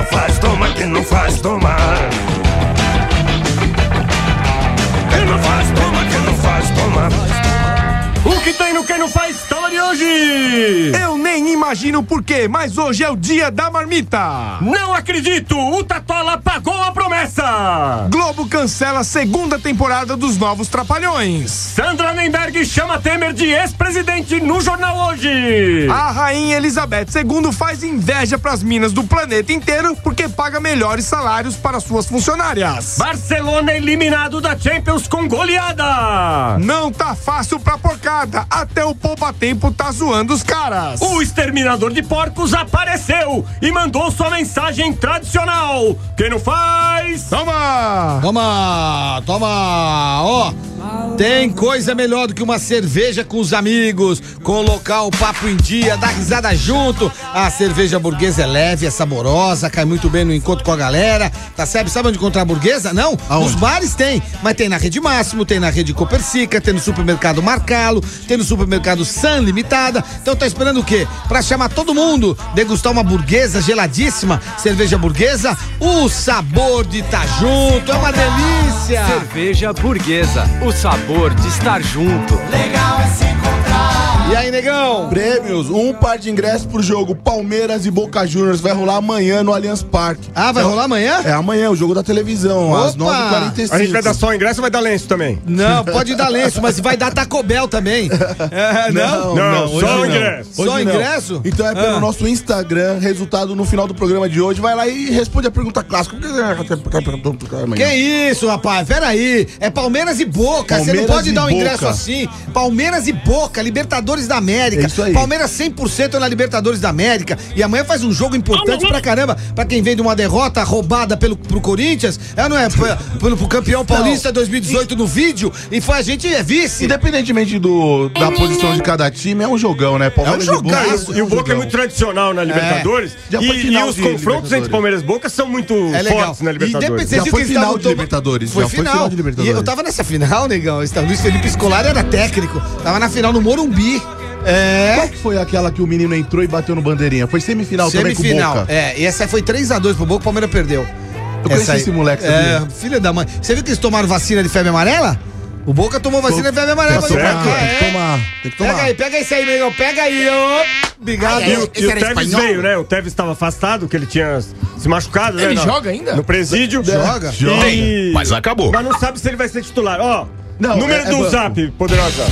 não faz, toma, quem não faz, toma. Quem não faz, toma, quem não faz, toma. O que tem no Quem Não Faz, toma de hoje! Eu nem imagino por quê, mas hoje é o dia da marmita. Não acredito! O Tatola pagou a promessa! Globo cancela a segunda temporada dos Novos Trapalhões. Sandra Nemberg chama Temer de ex-presidente no jornal hoje! A rainha Elizabeth II faz inveja pras minas do planeta inteiro porque paga melhores salários para suas funcionárias. Barcelona eliminado da Champions com goleada! Não tá fácil pra porcada, até o poupa-tempo tá zoando os caras. O exterminador de porcos apareceu e mandou sua mensagem tradicional. Quem não faz... Toma! Toma, toma, ó. Tem coisa melhor do que uma cerveja com os amigos, colocar o papo em dia, dar risada junto. A cerveja burguesa é leve, é saborosa, cai muito bem no encontro com a galera, tá certo? Sabe onde encontrar a burguesa? Não? Aonde? Nos bares tem, mas tem na Rede Máximo, tem na Rede Copersica, tem no supermercado Marcalo, tem no supermercado San Limitada. Então tá esperando o quê? Pra chamar todo mundo, degustar uma burguesa geladíssima, cerveja burguesa, o sabor de estar junto, é uma delícia. Cerveja burguesa, o sabor de estar junto. Legal é se encontrar. E aí, negão? Prêmios, um par de ingressos pro jogo Palmeiras e Boca Juniors, vai rolar amanhã no Allianz Parque. Ah, vai rolar amanhã? É amanhã, o jogo da televisão, às Opa! 9h45. A gente vai dar só o ingresso ou vai dar lenço também? Não, pode dar lenço, mas vai dar Taco Bell também. Não? Não, hoje só o não. ingresso. Hoje Só não. ingresso? Então é pelo nosso Instagram, resultado no final do programa de hoje. Vai lá e responde a pergunta clássica. Que isso, rapaz? Peraí. É Palmeiras e Boca. Você não Palmeiras pode e dar um Boca. ingresso assim. Palmeiras e Boca, Libertadores da América. É isso aí. Palmeiras 100% na Libertadores da América. E amanhã faz um jogo importante pra caramba. Pra quem vem de uma derrota roubada pro Corinthians. Não é? Pro campeão paulista 2018 no vídeo. E foi a gente vice. Independentemente da posição de cada time, é um jogão, né? Palmeiras É um e Boca jogaço. E o Boca é muito tradicional na Libertadores. Já foi E final os de confrontos Libertadores. entre Palmeiras e Boca são muito É legal. fortes na Libertadores. Você Já viu foi que eles final estavam de Libertadores, Foi já foi final. final de Libertadores. E eu tava nessa final, negão. Luiz Felipe Scolari era técnico. Tava na final no Morumbi. Qual que foi aquela que o menino entrou e bateu no bandeirinha? Foi semifinal também com o Boca. E essa foi 3-2 pro Boca, o Palmeiras perdeu. Eu conheci Essa aí. esse moleque, sabia? Filha da mãe. Você viu que eles tomaram vacina de febre amarela? O Boca tomou vacina de febre amarela. Tá pra não certo, pegar, tem que tomar. Tem que tomar. Pega isso aí, negão. Pega aí, ó. Obrigado. E o Tevez veio, né? O Tevez estava afastado, que ele tinha se machucado, né? Ele joga ainda? No presídio. Joga. Mas acabou. Mas não sabe se ele vai ser titular. Ó, Não, número do banco. Zap, Poderosa.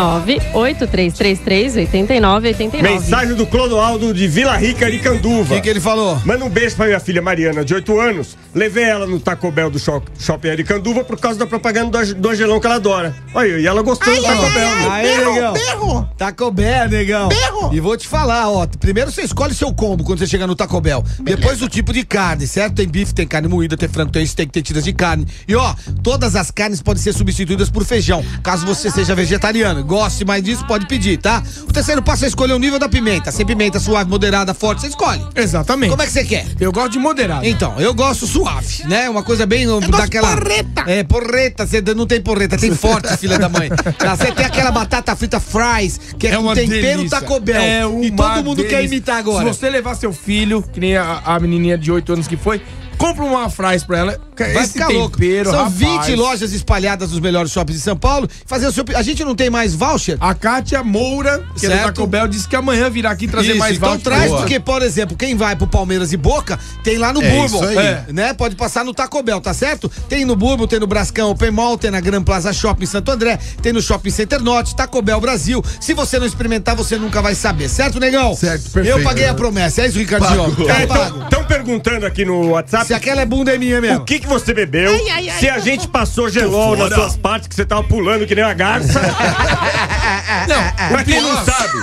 983338989. Mensagem do Clodoaldo de Vila Rica, O Aricanduva. que ele falou? Manda um beijo pra minha filha Mariana, de 8 anos. Levei ela no Taco Bell do Shopping Aricanduva por causa da propaganda do Angelão que ela adora. Olha, e ela gostou do Taco Bell. né? Aí, negão. Taco Bell, negão. E vou te falar, ó. Primeiro você escolhe seu combo quando você chegar no Taco Bell. Depois o tipo de carne, certo? Tem bife, tem carne moída, tem frango, tem steak, tem tiras de carne. E ó, todas as carnes podem ser substituídas por feijão. Caso você seja vegetariano, goste mais disso, pode pedir, tá? O terceiro passo é escolher o nível da pimenta. Sem pimenta, suave, moderada, forte, você escolhe. Exatamente. Como é que você quer? Eu gosto de moderado. Então, eu gosto suave, né? Uma coisa bem daquela. porreta. É, porreta. Você não tem porreta, tem forte, filha da mãe. Tá, você tem aquela batata frita fries, que é com uma tempero delícia. Taco Bell. É uma E todo mundo quer delícia. imitar agora. Se você levar seu filho, que nem a menininha de 8 anos que foi, compra uma fries pra ela. Vai Esse ficar tempero, louco. São rapaz. 20 lojas espalhadas nos melhores shoppings de São Paulo. Fazer o seu. A gente não tem mais voucher? A Kátia Moura, que é do Certo. Taco Bell, disse que amanhã virá aqui trazer Isso, mais então voucher. traz, Boa. porque, por exemplo, quem vai pro Palmeiras e Boca, tem lá no É Bourbon. isso aí. Né? Pode passar no Taco Bell, tá certo? Tem no Bourbon, tem no Brascão Open Mall, tem na Gran Plaza Shopping Santo André, tem no Shopping Center Norte, Taco Bell Brasil. Se você não experimentar, você nunca vai saber, certo, negão? Certo, perfeito. Eu paguei a promessa, é isso, Ricardinho? Pago. Tá pago. Estão perguntando aqui no WhatsApp Se aquela é bunda é minha mesmo. o que você bebeu, se a gente passou gelol nas suas partes, que você tava pulando que nem uma garça. Não, Pra quem não sabe.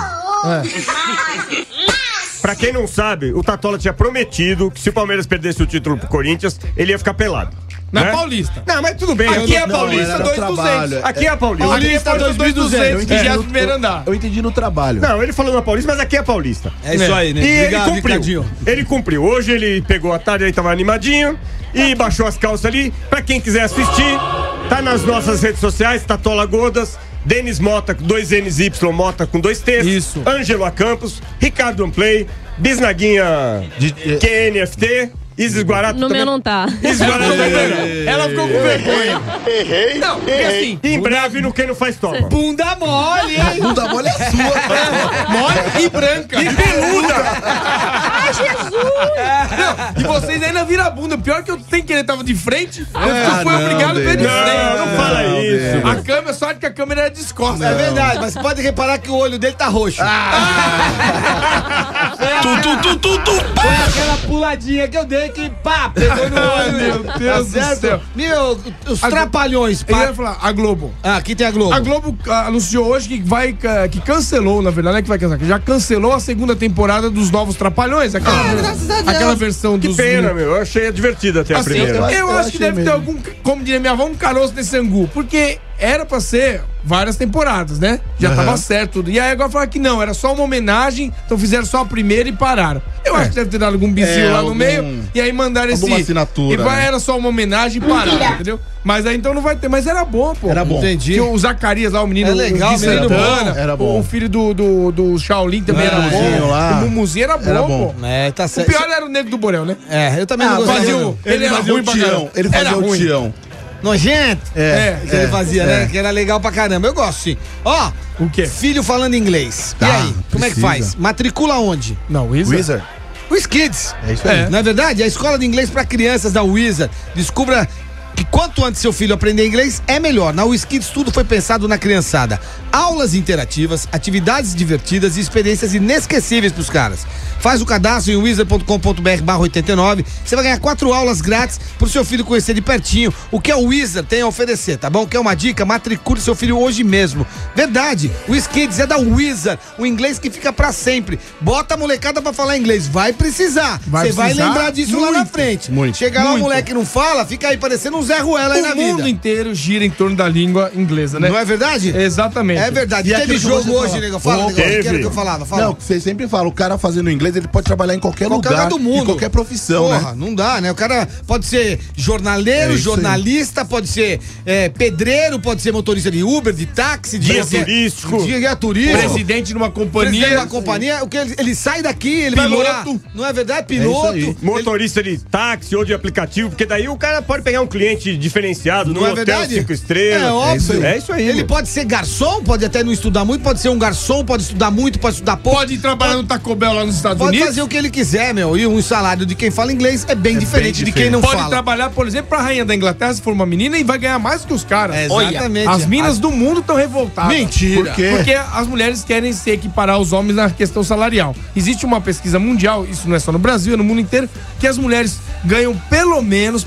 Pra quem não sabe, o Tatola tinha prometido que se o Palmeiras perdesse o título pro Corinthians, ele ia ficar pelado. na né? Paulista. Não, mas tudo bem. Aqui é Não, Paulista era 2.200. trabalho. Aqui é a Paulista. Paulista Aqui é 2.200. 21º andar. Eu entendi no trabalho. Não, ele falou na Paulista, mas aqui é Paulista. É isso aí, né? E ele Obrigado, cumpriu. Ricardinho. Ele cumpriu. Hoje ele pegou a tarde, ele tava animadinho e baixou as calças ali. Pra quem quiser assistir, tá nas nossas redes sociais, Tatola Godas, Denis Mota, 2 NY Mota com 2 T's. Isso. Ângelo Acampos, Ricardo Amplay, Bisnaguinha QNFT. Isis Guarato No também. meu não tá. Isis Guarato também não. Ela ficou com vergonha. Errei. Não, porque assim, Em breve, no Quem Não Faz Toma. Bunda mole, hein? Bunda mole é sua. mole e branca. E peluda. Ai, Jesus! E vocês ainda viram a bunda. Pior que eu sem querer tava de frente, eu fui obrigado a ver de frente. Não fala isso. A câmera, sorte que a câmera era descosta. É verdade, mas você pode reparar que o olho dele tá roxo. Foi aquela puladinha que eu dei que pá, pegou no olho. Meu Deus do céu. Meu, os A- trapalhões. Eu ia falar, a Globo. Ah, aqui tem a Globo. A Globo anunciou hoje que cancelou, na verdade, não é que vai cancelar, que já cancelou a segunda temporada dos Novos Trapalhões. Aquela versão Que dos... pena, meu. Eu achei divertida até a Assim, primeira. eu acho que achei deve ter algum, como diria minha avó, um caroço nesse angu. Porque era pra ser várias temporadas, né? Já tava certo tudo. E aí agora falaram que não, era só uma homenagem, então fizeram só a primeira e pararam. Eu acho que deve ter dado algum bizil lá no meio, e aí mandaram esse... alguma assinatura, E era só uma homenagem e pararam, entendeu? Mas aí então não vai ter. Mas era bom, pô. Era bom. Entendi. Tinha o Zacarias lá, o menino É legal, o Gui menino Santana, bom. Era bom. o filho do Shaolin também era Mumuzinho bom. lá. O Mumuzinho era bom, Era bom. pô. É, tá O certo. pior era o Nego do Borel, né? É, eu também não gostava. fazia não. o- Ele era fazia ruim o pra Tião. caramba. Ele Era fazia o ruim. Tião. Nojento. Que ele fazia, é. né? Que era legal pra caramba. Eu gosto, sim. Ó, O quê? filho falando inglês. Tá, e aí, como é que precisa. faz? Matricula onde? Não, o Isa. Wizard. Os Kids. É isso aí. É. Não é verdade? A escola de inglês para crianças da Wizard. Descubra que quanto antes seu filho aprender inglês, é melhor. Na WizKids tudo foi pensado na criançada. Aulas interativas, atividades divertidas e experiências inesquecíveis pros caras. Faz o cadastro em wizard.com.br/89. Você vai ganhar 4 aulas grátis pro seu filho conhecer de pertinho o que a Wizard tem a oferecer, tá bom? Quer uma dica? Matricule seu filho hoje mesmo. Verdade, o WizKids é da Wizard, o inglês que fica pra sempre. Bota a molecada pra falar inglês, vai precisar. Você vai precisar lembrar disso lá na muito, frente. muito, Chega lá, o muito. moleque não fala, fica aí parecendo um Zé Ruela aí na O mundo vida. inteiro gira em torno da língua inglesa, né? Não é verdade? Exatamente. É verdade. E Teve aquilo que jogo você hoje, fala. negão. Fala, Oh, negão. O que teve. era que eu falava? Fala. Não, você sempre fala, o cara fazendo inglês, ele pode trabalhar em qualquer Qualquer lugar, lugar do mundo. em qualquer profissão, Porra, né? não dá, né? O cara pode ser jornaleiro, É isso jornalista, pode ser pedreiro, pode ser motorista de Uber, de táxi, de Guia qualquer- turístico. Guia turístico. Presidente de uma Presidente companhia. de uma companhia, o que ele sai daqui, ele vai morar. Piloto. Não é verdade? Piloto. É isso aí. Motorista de táxi ou de aplicativo, porque daí o cara pode pegar um cliente diferenciado Não num é hotel verdade? 5 estrelas. É óbvio. É isso aí. Ele meu. pode ser garçom, pode até não estudar muito, pode ser um garçom, pode estudar muito, pode estudar pouco. Pode trabalhar no Taco Bell lá nos Estados Pode Unidos. fazer o que ele quiser, meu. E um salário de quem fala inglês é bem diferente de quem não Pode fala. trabalhar, por exemplo, pra rainha da Inglaterra, se for uma menina, e vai ganhar mais que os caras. É, exatamente. As minas do mundo estão revoltadas. Mentira. Por quê? Porque as mulheres querem se equiparar aos homens na questão salarial. Existe uma pesquisa mundial, isso não é só no Brasil, é no mundo inteiro, que as mulheres ganham pelo menos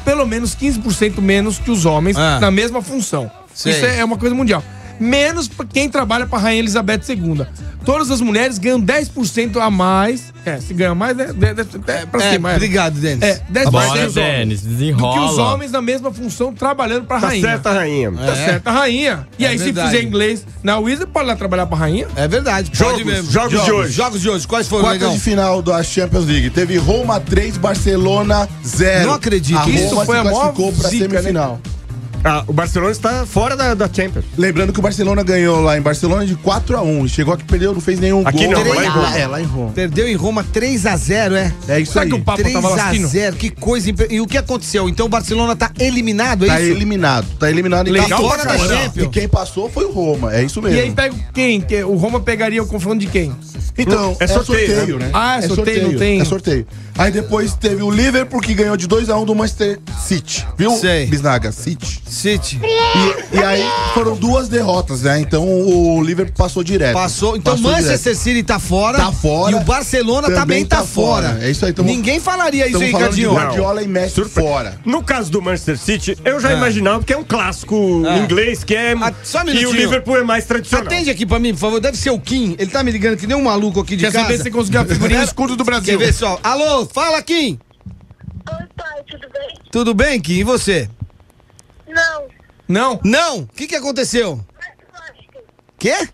15% menos que os homens na mesma função. Sei. Isso é uma coisa mundial. Menos pra quem trabalha pra Rainha Elizabeth II. Todas as mulheres ganham 10% a mais. Se ganha mais, né? Pra cima. Obrigado, Denis. 10% Bora, dos homens. Denis, Do que os desenrola. homens na mesma função trabalhando pra Tá rainha. certa, rainha. Tá certo, a rainha. E É aí, verdade. se fizer inglês na Wizard, pode ir lá trabalhar pra rainha. É verdade. Pode mesmo. Jogos de hoje. Jogos de hoje. Quais foram, Quartas negão? de final da Champions League. Teve Roma 3, Barcelona 0. Não acredito. A Isso Roma foi se a maior classificou pra zica, né? semifinal. Ah, o Barcelona está fora da Champions. Lembrando que o Barcelona ganhou lá em Barcelona de 4-1. Chegou aqui, perdeu, não fez nenhum Aqui gol. não, lá em Roma. Lá em Roma. Perdeu em Roma 3-0, é? É isso Será aí. que o Papa tava lasquino? 3-0, que coisa. E o que aconteceu? Então o Barcelona tá eliminado, é Tá isso? eliminado. Tá eliminado e Legal tá pra fora da caramba. Champions. E quem passou foi o Roma. É isso mesmo. E aí pega quem? O Roma pegaria o confronto de quem? Então, É sorteio, né? Ah, é sorteio, não tem. É sorteio. Aí depois teve o Liverpool que ganhou de 2-1 do Manchester City. Viu? Sei. Bisnaga, City. City. E aí foram 2 derrotas, né? Então o Liverpool passou direto. Passou. Então Passou Manchester City tá fora. Tá fora. E o Barcelona também Também tá tá fora. fora. É isso aí. Ninguém falaria isso, Estamos hein, falando de Ricardinho? Guardiola e Messi fora. No caso do Manchester City, eu já imaginava, porque é um clássico inglês que é. Só um e minutinho. o Liverpool é mais tradicional. Atende aqui pra mim, por favor. Deve ser o Kim. Ele tá me ligando que nem um maluco aqui de Quer casa. saber se você conseguiu a figurinha escudo do Quer Brasil? ver só? Alô, fala, Kim. Oi, pai, tudo bem? Tudo bem, Kim? E você? Não. Não? Não. O que aconteceu? Vai pro Einstein. Quê?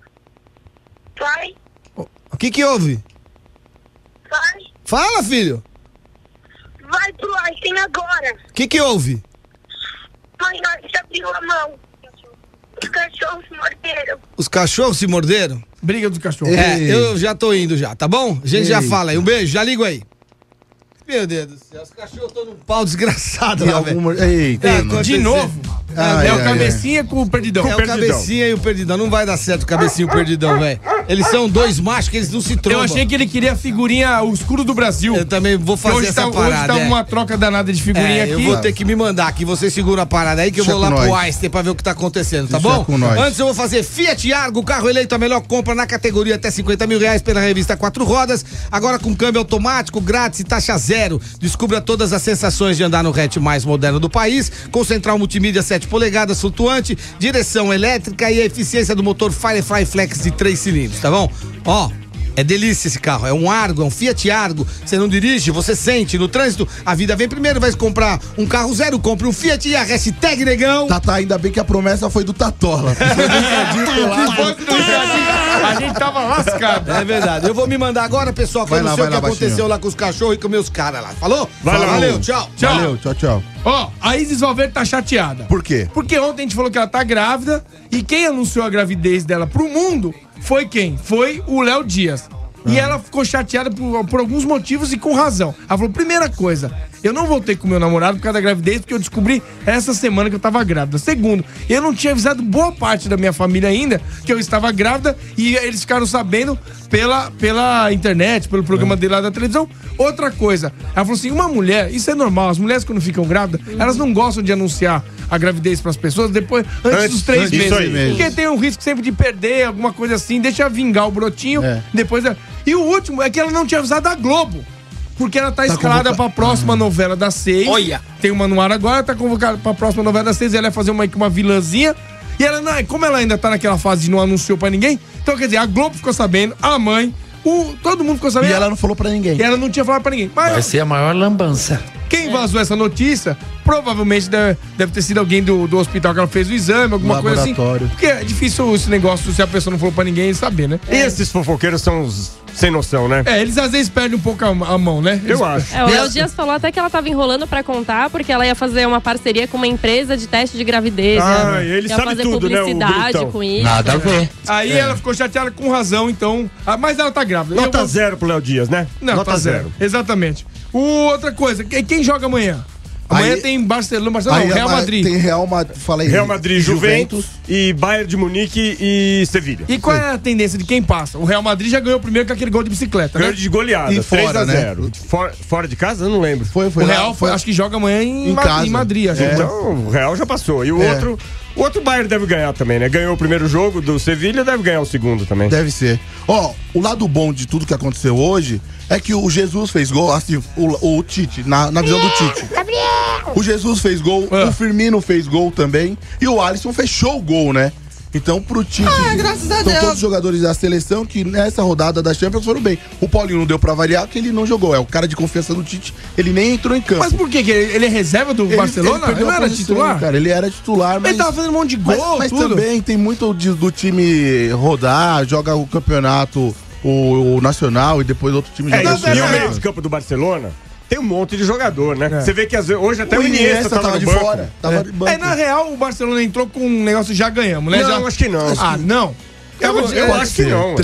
Vai, O que houve? vai. Fala, filho. Vai pro Einstein agora. O que houve? Mãe, nós abriu a mão. Os cachorros morderam. Os cachorros se morderam? Briga dos cachorros. É, eu já tô indo já, tá bom? A gente já fala aí. Um beijo, já ligo aí. Meu Deus do céu, os cachorros estão num pau desgraçado lá, velho. Eita, De novo? Ai, é o ai, Cabecinha com o Perdidão. É o Cabecinha e o Perdidão. Não vai dar certo o Cabecinha e o Perdidão, velho. Eles são dois machos que eles não se trombam. Eu achei que ele queria a figurinha O Escuro do Brasil. Eu também vou fazer hoje essa parada. Hoje tá uma troca danada de figurinha aqui. Eu vou ter que me mandar aqui. Você segura a parada aí que eu vou lá pro Einstein pra ver o que tá acontecendo, tá bom? Antes eu vou fazer Fiat Argo, carro eleito a melhor compra na categoria até R$50 mil pela revista 4 Rodas. Agora com câmbio automático, grátis e taxa zero. Descubra todas as sensações de andar no hatch mais moderno do país, com central multimídia 7 polegadas flutuante, direção elétrica e a eficiência do motor Firefly Flex de 3 cilindros, tá bom? Ó, é delícia esse carro, é um Argo, é um Fiat Argo. Você não dirige, você sente. No trânsito, a vida vem primeiro. Vai comprar um carro zero, compre um Fiat e a hashtag negão. Tá, ainda bem que a promessa foi do Tatola. A gente tava lascado. É verdade. Eu vou me mandar agora, pessoal, que eu não sei o que aconteceu lá com os cachorros e com meus caras lá. Falou? Valeu, tchau. Valeu, tchau. Ó, a Isis Valverde tá chateada. Por quê? Porque ontem a gente falou que ela tá grávida e quem anunciou a gravidez dela pro mundo foi quem? Foi o Léo Dias. E ela ficou chateada por alguns motivos e com razão. Ela falou, primeira coisa, eu não voltei com meu namorado por causa da gravidez, porque eu descobri essa semana que eu tava grávida. Segundo, eu não tinha avisado boa parte da minha família ainda que eu estava grávida e eles ficaram sabendo pela internet, pelo programa dele lá da televisão. Outra coisa, ela falou assim, uma mulher, isso é normal, as mulheres quando ficam grávidas, elas não gostam de anunciar a gravidez pras pessoas antes dos 3 meses. Porque tem um risco sempre de perder, alguma coisa assim, deixa vingar o brotinho, depois... E o último é que ela não tinha avisado a Globo. Porque ela tá escalada pra próxima novela das 6. Olha! Tem uma no ar agora, tá convocada pra próxima novela das 6. Ela ia fazer uma vilãzinha. E ela, como ela ainda tá naquela fase de não anunciou pra ninguém, então quer dizer, a Globo ficou sabendo, a mãe, todo mundo ficou sabendo. E ela não falou pra ninguém. E ela não tinha falado pra ninguém. Mas, vai ser a maior lambança. Quem vazou essa notícia, provavelmente deve ter sido alguém do hospital que ela fez o exame, alguma coisa assim. Porque é difícil esse negócio, se a pessoa não falou pra ninguém, saber, né? Esses fofoqueiros são os sem noção, né? Eles às vezes perdem um pouco a mão, né? Eu acho. O Léo Dias falou até que ela tava enrolando pra contar, porque ela ia fazer uma parceria com uma empresa de teste de gravidez. Ele ia sabe fazer tudo, publicidade, né, com isso. Nada a ver. Aí ela ficou chateada com razão, então. Mas ela tá grávida. Nota 0 pro Léo Dias, né? Não, Nota tá 0. Exatamente. Outra coisa, quem joga amanhã? Amanhã tem Barcelona, Real Madrid. Tem Real Madrid, falei. Real Madrid, Juventus e Bayern de Munique e Sevilha. E qual é a tendência de quem passa? O Real Madrid já ganhou primeiro com aquele gol de bicicleta, ganhou né? de goleada, e 3-0. Né? Fora de casa? Eu não lembro. Foi o Real acho que joga amanhã em Madrid. Então o Real já passou. E o outro Bayern deve ganhar também, né? Ganhou o primeiro jogo do Sevilha, deve ganhar o segundo também. Deve ser. O lado bom de tudo que aconteceu hoje é que o Jesus fez gol, assim, o Tite, na visão do Tite. O Jesus fez gol, o Firmino fez gol também e o Alisson fechou o gol, né? Então, pro Tite, graças a são Deus. todos os jogadores da seleção que nessa rodada da Champions foram bem. O Paulinho não deu pra variar, porque ele não jogou. É o cara de confiança do Tite, ele nem entrou em campo. Mas por quê? Ele é reserva do Barcelona? Ele não era titular? Cara, ele era titular, mas... Ele tava fazendo um monte de gol, mas tudo. também tem muito do time rodar, joga o campeonato, o nacional e depois outro time joga E o meio de campo do Barcelona tem um monte de jogador, né? Você vê que às vezes, hoje até o Iniesta tava de banco. fora. Tava de banco. Na real, o Barcelona entrou com um negócio já ganhamos, né? Não, acho que não. Não. Eu acho que não.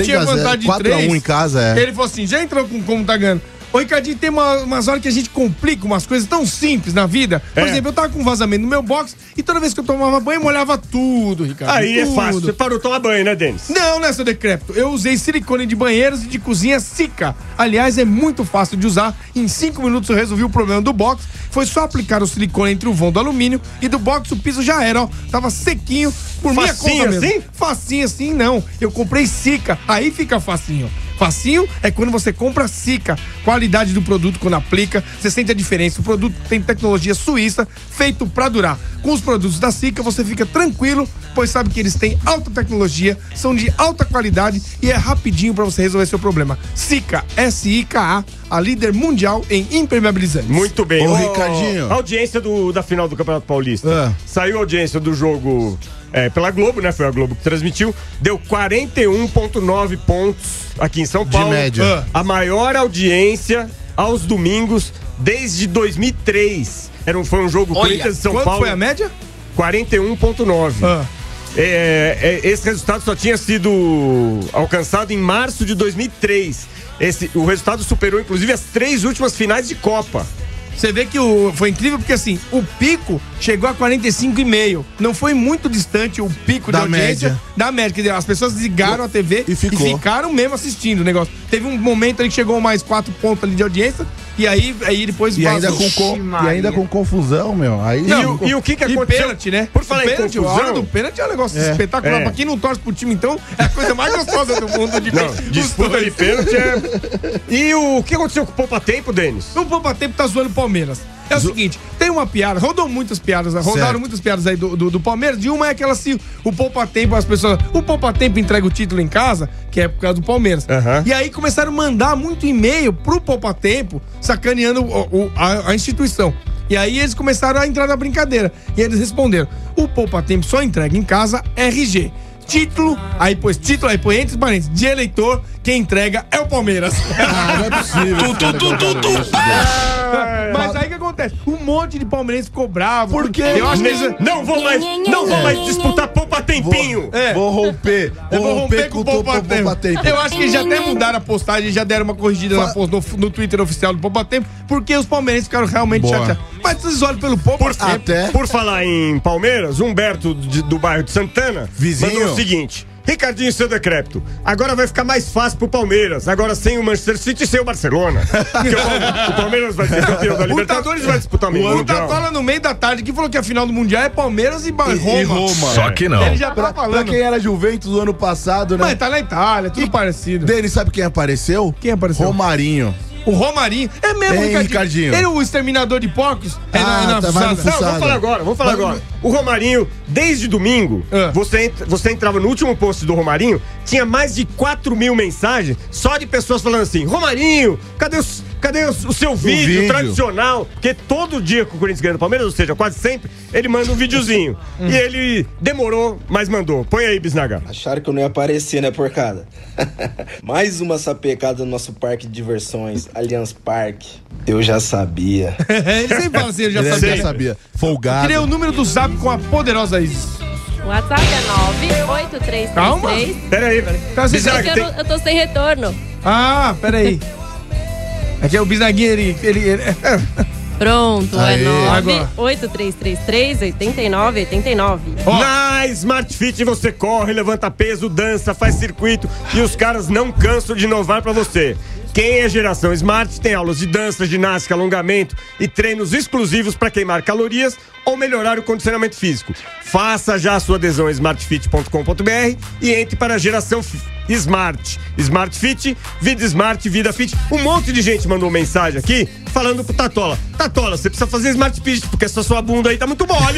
4x1 em casa, Ele falou assim, já entrou com como tá ganhando. Ô, Ricardinho, tem umas horas que a gente complica umas coisas tão simples na vida. Por exemplo, eu tava com um vazamento no meu box e toda vez que eu tomava banho, molhava tudo, Ricardo. Aí é fácil. Você parou de tomar banho, né, Denis? Não, né, seu decrépito? Eu usei silicone de banheiros e de cozinha Sica. Aliás, é muito fácil de usar. Em 5 minutos eu resolvi o problema do box. Foi só aplicar o silicone entre o vão do alumínio e do box o piso já era, ó. Tava sequinho por minha conta mesmo. Assim? Facinho assim, não. Eu comprei Sica. Aí fica facinho. Facinho é quando você compra Sica. Qualidade do produto quando aplica, você sente a diferença. O produto tem tecnologia suíça, feito pra durar. Com os produtos da Sica você fica tranquilo, pois sabe que eles têm alta tecnologia, são de alta qualidade e é rapidinho pra você resolver seu problema. Sica, S-I-K-A, a líder mundial em impermeabilizantes. Muito bem. Ô, Ricardinho. A audiência da final do Campeonato Paulista. Saiu a audiência do jogo pela Globo, né? Foi a Globo que transmitiu. Deu 41,9 pontos aqui em São Paulo. De média. A maior audiência aos domingos desde 2003. Foi um jogo Corinthians de São Paulo. Quanto foi a média? 41,9. Esse resultado só tinha sido alcançado em março de 2003. O resultado superou, inclusive, as 3 últimas finais de Copa. Você vê que foi incrível porque, assim, o pico chegou a 45,5. Não foi muito distante o pico da audiência da média. Quer dizer, as pessoas ligaram a TV e ficaram mesmo assistindo o negócio. Teve um momento ali que chegou mais 4 pontos ali de audiência e aí depois e ainda com confusão, meu. Aí, e o que aconteceu? E pênalti, né? Por falar em confusão... A hora do pênalti é um negócio espetacular. Pra quem não torce pro time, então, é a coisa mais gostosa do mundo de disputa de pênalti E o que aconteceu com o poupa-tempo, Denis? O poupa-tempo tá zoando o Palmeiras. É o seguinte, tem uma piada, rodaram muitas piadas aí do Palmeiras, e uma é aquela assim, o poupa-tempo, as pessoas, o poupa-tempo entrega o título em casa, que é por causa do Palmeiras. E aí começaram a mandar muito e-mail pro poupa-tempo, sacaneando a instituição. E aí eles começaram a entrar na brincadeira. E eles responderam, o poupa-tempo só entrega em casa RG. Título, aí põe entre parênteses, de eleitor, quem entrega é o Palmeiras. Não é possível. Mas aí o que acontece? Um monte de palmeirenses ficou bravo. Por quê? Eu acho que eles não vão mais disputar poupa-tempinho. Vou romper com o poupa-tempo. Eu acho que eles já até mudaram a postagem, já deram uma corrigida no Twitter oficial do poupa-tempo, porque os palmeirenses ficaram realmente chateados. Mas vocês olham pelo poupa-tempo. Por falar em Palmeiras, Humberto do bairro de Santana mandou o seguinte: Ricardinho, seu decrépito, agora vai ficar mais fácil pro Palmeiras, agora sem o Manchester City e sem o Barcelona. Porque o Palmeiras vai ser campeão da Libertadores e vai disputar o Mundial. O Tatola no meio da tarde que falou que a final do Mundial é Palmeiras e Roma. Só que não. Ele já tá falando. Pra quem era Juventus do ano passado, né? Mas tá na Itália, tudo parecido. Denis, sabe quem apareceu? Quem apareceu? Romarinho. O Romarinho. É mesmo, Ricardinho. Ele é o exterminador de porcos? Vamos falar agora. O Romarinho, desde domingo, você entrava no último post do Romarinho, tinha mais de 4 mil mensagens só de pessoas falando assim: Romarinho, cadê o seu vídeo tradicional? Porque todo dia que o Corinthians ganha no Palmeiras, ou seja, quase sempre, ele manda um videozinho. E ele demorou, mas mandou. Põe aí, Bisnaga. Acharam que eu não ia aparecer, né, porcada? Mais uma sapecada no nosso parque de diversões, Allianz Parque. Eu já sabia. Ele sempre fala assim, eu já sabia. Folgado. Queria o número do Zap com a poderosa Isis. O WhatsApp é 98333. Calma. Peraí. Eu tô sem retorno. Ah, peraí. É que o Bisnaguinha, ele... Pronto, é 98333-8989. Na Smart Fit você corre, levanta peso, dança, faz circuito e os caras não cansam de inovar pra você. Quem é geração Smart tem aulas de dança, ginástica, alongamento e treinos exclusivos para queimar calorias ou melhorar o condicionamento físico. Faça já a sua adesão a smartfit.com.br e entre para a geração Smart. Smart Fit, vida Smart, vida Fit. Um monte de gente mandou mensagem aqui falando pro Tatola: Tatola, você precisa fazer Smart Fit porque essa sua bunda aí tá muito mole.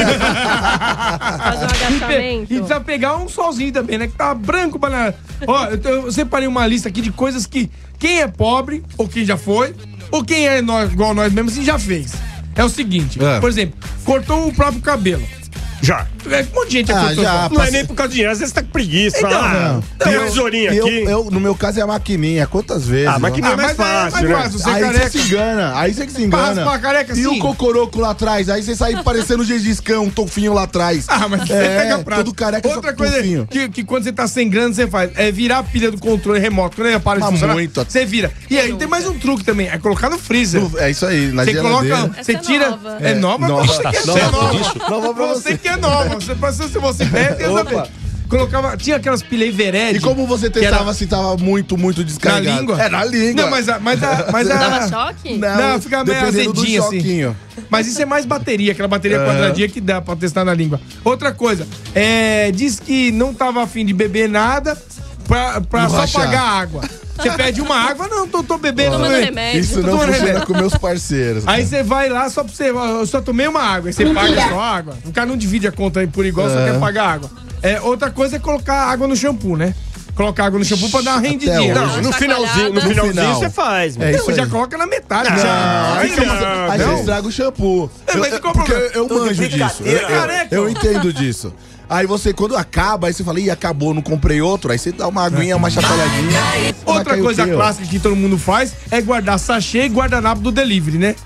Fazer um agachamento. E precisa pegar um solzinho também, né? Que tá branco. Ó, eu separei uma lista aqui de coisas que quem é pobre, ou quem já foi, ou quem é igual nós mesmos e já fez. É o seguinte, por exemplo, cortou o próprio cabelo. Já. Um monte de gente cortou. Não é nem por causa de dinheiro, às vezes tá com preguiça. Tem uma tesourinha aqui. No meu caso é a maquininha, quantas vezes? A maquininha é mais fácil, né? Aí você se engana, aí você que se engana. E o cocoroco lá atrás, aí você sai parecendo o Gengis Khan, um tofinho lá atrás. Mas você pega prato. Todo careca. Outra coisa que quando você tá sem grana, você faz, é virar a pilha do controle remoto. Quando ele para de funcionar, você vira. E aí tem mais um truque também, é colocar no freezer. É isso aí, na geladeira. Você tira... É nova? Você que é nova. Nova pra você que é nova. Se você perde, eu também. Colocava, tinha aquelas pilhas Evered. E como você testava se tava muito descarregado? Na língua? É, na língua. Não, mas dava choque? Não, ficava meio azedinha assim. Mas isso é mais bateria, aquela bateria quadradinha que dá pra testar na língua. Outra coisa, diz que não tava afim de beber nada pra só pagar água. Você pede uma água, não, tô bebendo. Isso não funciona com meus parceiros. Aí você vai lá só pra você, eu só tomei uma água, aí você paga só água. O cara não divide a conta aí por igual, só quer pagar água. Outra coisa é colocar água no shampoo, né? Colocar água no shampoo pra dar uma rendidinha. Não, no finalzinho você faz, meu. Não, já coloca na metade. Aí você estraga o shampoo. Porque eu manjo disso. Eu entendo disso. Aí você, quando acaba, aí você fala, ih, acabou, não comprei outro. Aí você dá uma aguinha, uma chacoalhadinha. Outra coisa clássica que todo mundo faz é guardar sachê e guardanapo do delivery, né?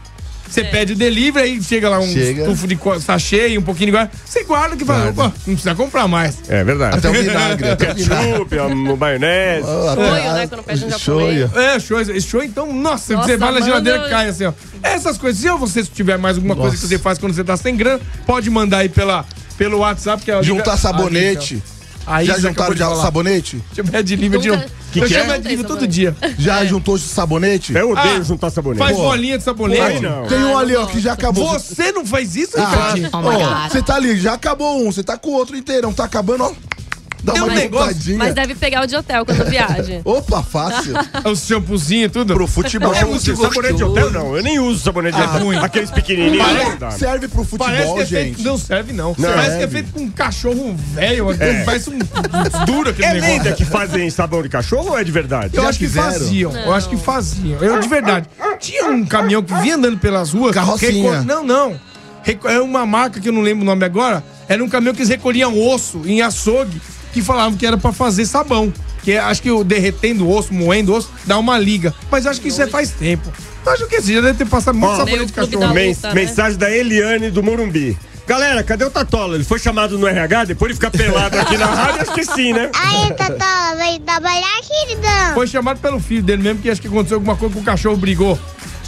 Você pede o delivery, aí chega lá um estufo de sachê e um pouquinho de guarda. Você guarda que fala, opa, não precisa comprar mais. É verdade. Até o vinagre. Ketchup, maionese. Shoyu, né? Quando pede um japonês. Shoyu, então, nossa, você vai na geladeira e cai assim, ó. Essas coisas, se você tiver mais alguma coisa que você faz quando você tá sem grana, pode mandar aí pelo WhatsApp. Que é juntar sabonete. Aí já juntaram sabonete? Deixa eu de livro de Que eu é? chamo de livro todo dia. Já juntou sabonete? Eu odeio juntar sabonete. Faz bolinha de sabonete. Não. Tem um ali, ó, que já acabou. Você não faz isso, Ricardinho? Você tá ali, já acabou um, você tá com o outro inteirão, tá acabando, ó. Dá uma negócio, mas deve pegar o de hotel quando viaja. Opa, fácil. O shampoozinho e tudo. Pro futebol. Sabonete de hotel, não. Eu nem uso sabonete de hotel. Ruim. Aqueles pequenininhos. Serve pro futebol, que é gente. feito, não serve, não. Parece que é feito com um cachorro velho. Parece um duro aquele negócio. É lenda que fazem sabão de cachorro ou é de verdade? Eu acho que faziam. Eu acho que faziam. Eu, de verdade. Tinha um caminhão que vinha andando pelas ruas. Carrocinha. Não. É uma marca que eu não lembro o nome agora. Era um caminhão que eles recolhiam osso em açougue, que falavam que era pra fazer sabão. Que acho que o derretendo o osso, moendo o osso, dá uma liga. Mas acho que isso faz tempo. Eu acho que sim, já deve ter passado muito sabonete de cachorro. Mensagem da Eliane do Morumbi. Galera, cadê o Tatola? Ele foi chamado no RH depois de ficar pelado aqui na rádio? Acho que sim, né? Aí, Tatola, vai trabalhar, queridão? Foi chamado pelo filho dele mesmo, que acho que aconteceu alguma coisa com o cachorro, brigou.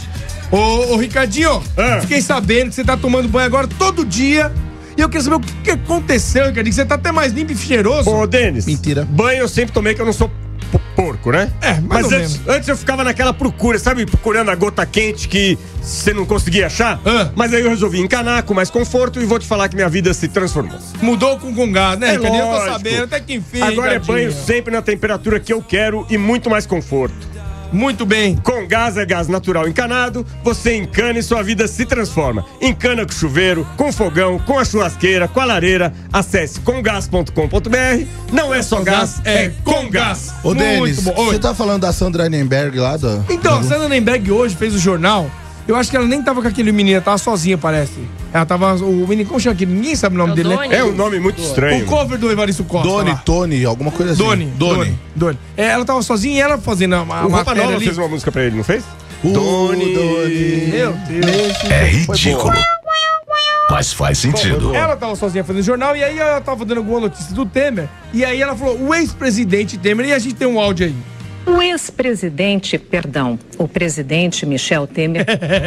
Ô Ricardinho, fiquei sabendo que você tá tomando banho agora todo dia. E eu queria saber o que aconteceu, Ricardinho. Você tá até mais limpo e cheiroso. Ô, Denis. Mentira. Banho eu sempre tomei, que eu não sou porco, né? Mais ou Mas antes eu ficava naquela procura, sabe? Procurando a gota quente que você não conseguia achar. Mas aí eu resolvi encanar com mais conforto e vou te falar que minha vida se transformou. Mudou com gás, né, Ricardinho? Eu tô lógico. sabendo, até que enfim. Agora Ricardinho. é banho sempre na temperatura que eu quero e muito mais conforto. Muito bem. Com gás é gás natural encanado, você encana e sua vida se transforma. Encana com chuveiro, com fogão, com a churrasqueira, com a lareira. Acesse comgás.com.br. Não é só gás, é com gás. Ô, Denis, Muito bom. você tá falando da Sandra Nenberg lá do... Então, a Sandra Nenberg hoje fez o jornal. Eu acho que ela nem tava com aquele menino, ela tava sozinha, parece. Ela tava. O menino, como chama aquele? Ninguém sabe o nome dele, né? É um nome muito estranho. O cover do Evaristo Costa. Tony, alguma coisa assim. Doni. Ela tava sozinha e ela fazendo a O Roupa matéria Nova ali. fez uma música pra ele, não fez? Doni. Meu Deus. É ridículo. Mas faz sentido. Ela tava sozinha fazendo jornal e aí ela tava dando alguma notícia do Temer. E aí ela falou, o ex-presidente Temer, e a gente tem um áudio aí. O o presidente Michel Temer.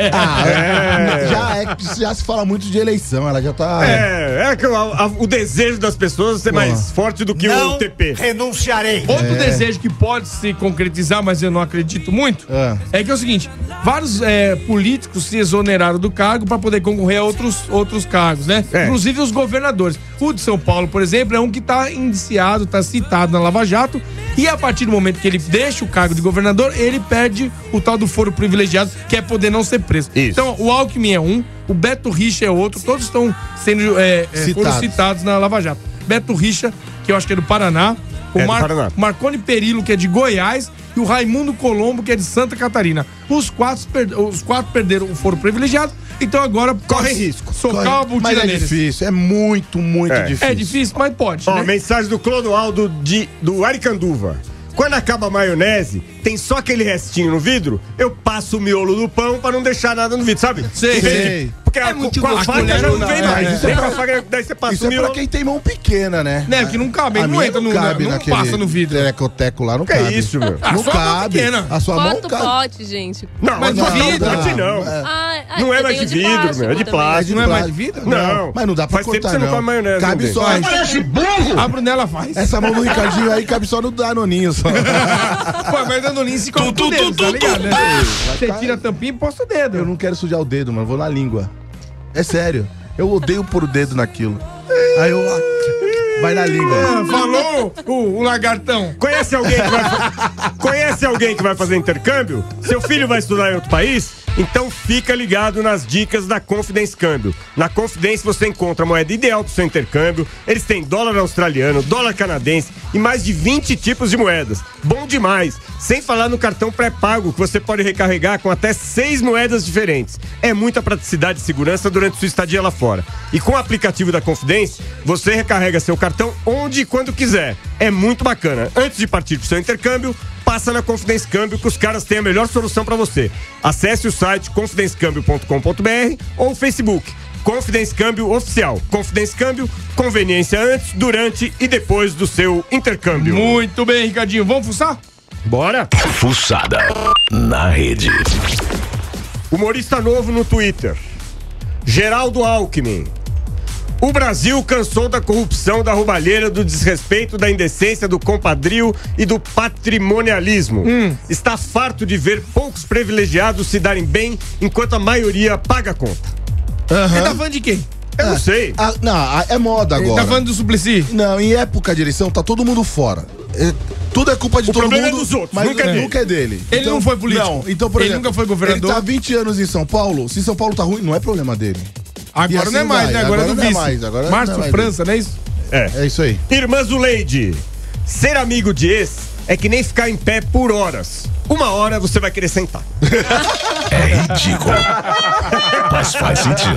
Já se fala muito de eleição, ela já tá... Que o desejo das pessoas ser mais forte do que o TP. Renunciarei. Outro desejo que pode se concretizar, mas eu não acredito muito, é que é o seguinte, vários políticos se exoneraram do cargo para poder concorrer a outros cargos, né? Inclusive os governadores. O de São Paulo, por exemplo, é um que tá indiciado, tá citado na Lava Jato, e a partir do momento que ele deixa o cargo de governador, ele perde o tal do foro privilegiado, que é poder não ser preso. Isso. Então, o Alckmin é um, o Beto Richa é outro, todos estão sendo foram citados na Lava Jato. Beto Richa, que eu acho que é do Paraná, o Marconi Perillo, que é de Goiás, e o Raimundo Colombo, que é de Santa Catarina. Os quatro perderam o foro privilegiado, então agora corre risco. Socar a botina Mas é neles. difícil, é muito difícil. É difícil, mas pode. Ó, né? mensagem do Clodoaldo do Aricanduva. Quando acaba a maionese, tem só aquele restinho no vidro, eu passo o miolo do pão pra não deixar nada no vidro, sabe? Sei. Porque com a faca já não vem mais. Isso é Com a faca, daí você passa Isso o é miolo. pra quem tem mão pequena, né? Né, que não cabe, não entra no cabe não naquele passa no vidro. Teco lá, não Que cabe. é isso, meu? Não sua mão cabe. pequena. A sua mão Bota o cabe. pote, gente. Não, mas Mas não de vidro? pote não. Não é mais de vidro, meu. É de plástico. Não é mais de vidro? Não. Mas não dá pra Faz tempo que cortar, você não come maionese. Cabe não só. A Brunella faz. Essa mão do Ricardinho aí cabe só no Danoninho só. Pô, mas Danoninho se come com o dedo, tá ligado, né? Você tira a tampinha e posta o dedo. Eu não quero sujar o dedo, mano. Vou na língua. É sério. Eu odeio pôr o dedo naquilo. Aí eu... Vai na língua. Falou o lagartão. Conhece alguém que vai fazer intercâmbio? Seu filho vai estudar em outro país? Então fica ligado nas dicas da Confidence Câmbio. Na Confidence você encontra a moeda ideal para o seu intercâmbio. Eles têm dólar australiano, dólar canadense e mais de 20 tipos de moedas. Bom demais! Sem falar no cartão pré-pago, que você pode recarregar com até 6 moedas diferentes. É muita praticidade e segurança durante sua estadia lá fora. E com o aplicativo da Confidence, você recarrega seu cartão onde e quando quiser. É muito bacana. Antes de partir para o seu intercâmbio, passa na Confidência Câmbio que os caras têm a melhor solução para você. Acesse o site confidencecâmbio.com.br ou o Facebook Confidência Câmbio Oficial. Confidência Câmbio, conveniência antes, durante e depois do seu intercâmbio. Muito bem, Ricardinho. Vamos fuçar? Bora? Fuçada na rede. Humorista novo no Twitter. Geraldo Alckmin. O Brasil cansou da corrupção, da roubalheira, do desrespeito, da indecência, do compadrio e do patrimonialismo. Está farto de ver poucos privilegiados se darem bem enquanto a maioria paga a conta. Ele tá falando de quem? Eu não sei. É moda agora. Ele tá falando do Suplicy? Não, em época de eleição tá todo mundo fora. Tudo é culpa de todo mundo. O problema é dos outros, mas nunca é dele. Ele então, não foi político. Não, então, por ele exemplo, nunca foi governador. Ele tá 20 anos em São Paulo. Se São Paulo tá ruim, não é problema dele. Agora assim não é mais, vai. né? Agora é do não é vice. mais, agora Márcio não é mais França, não é isso? É isso aí. Irmã Zuleide. Ser amigo de ex é que nem ficar em pé por horas. Uma hora você vai querer sentar. É ridículo. Mas faz sentido.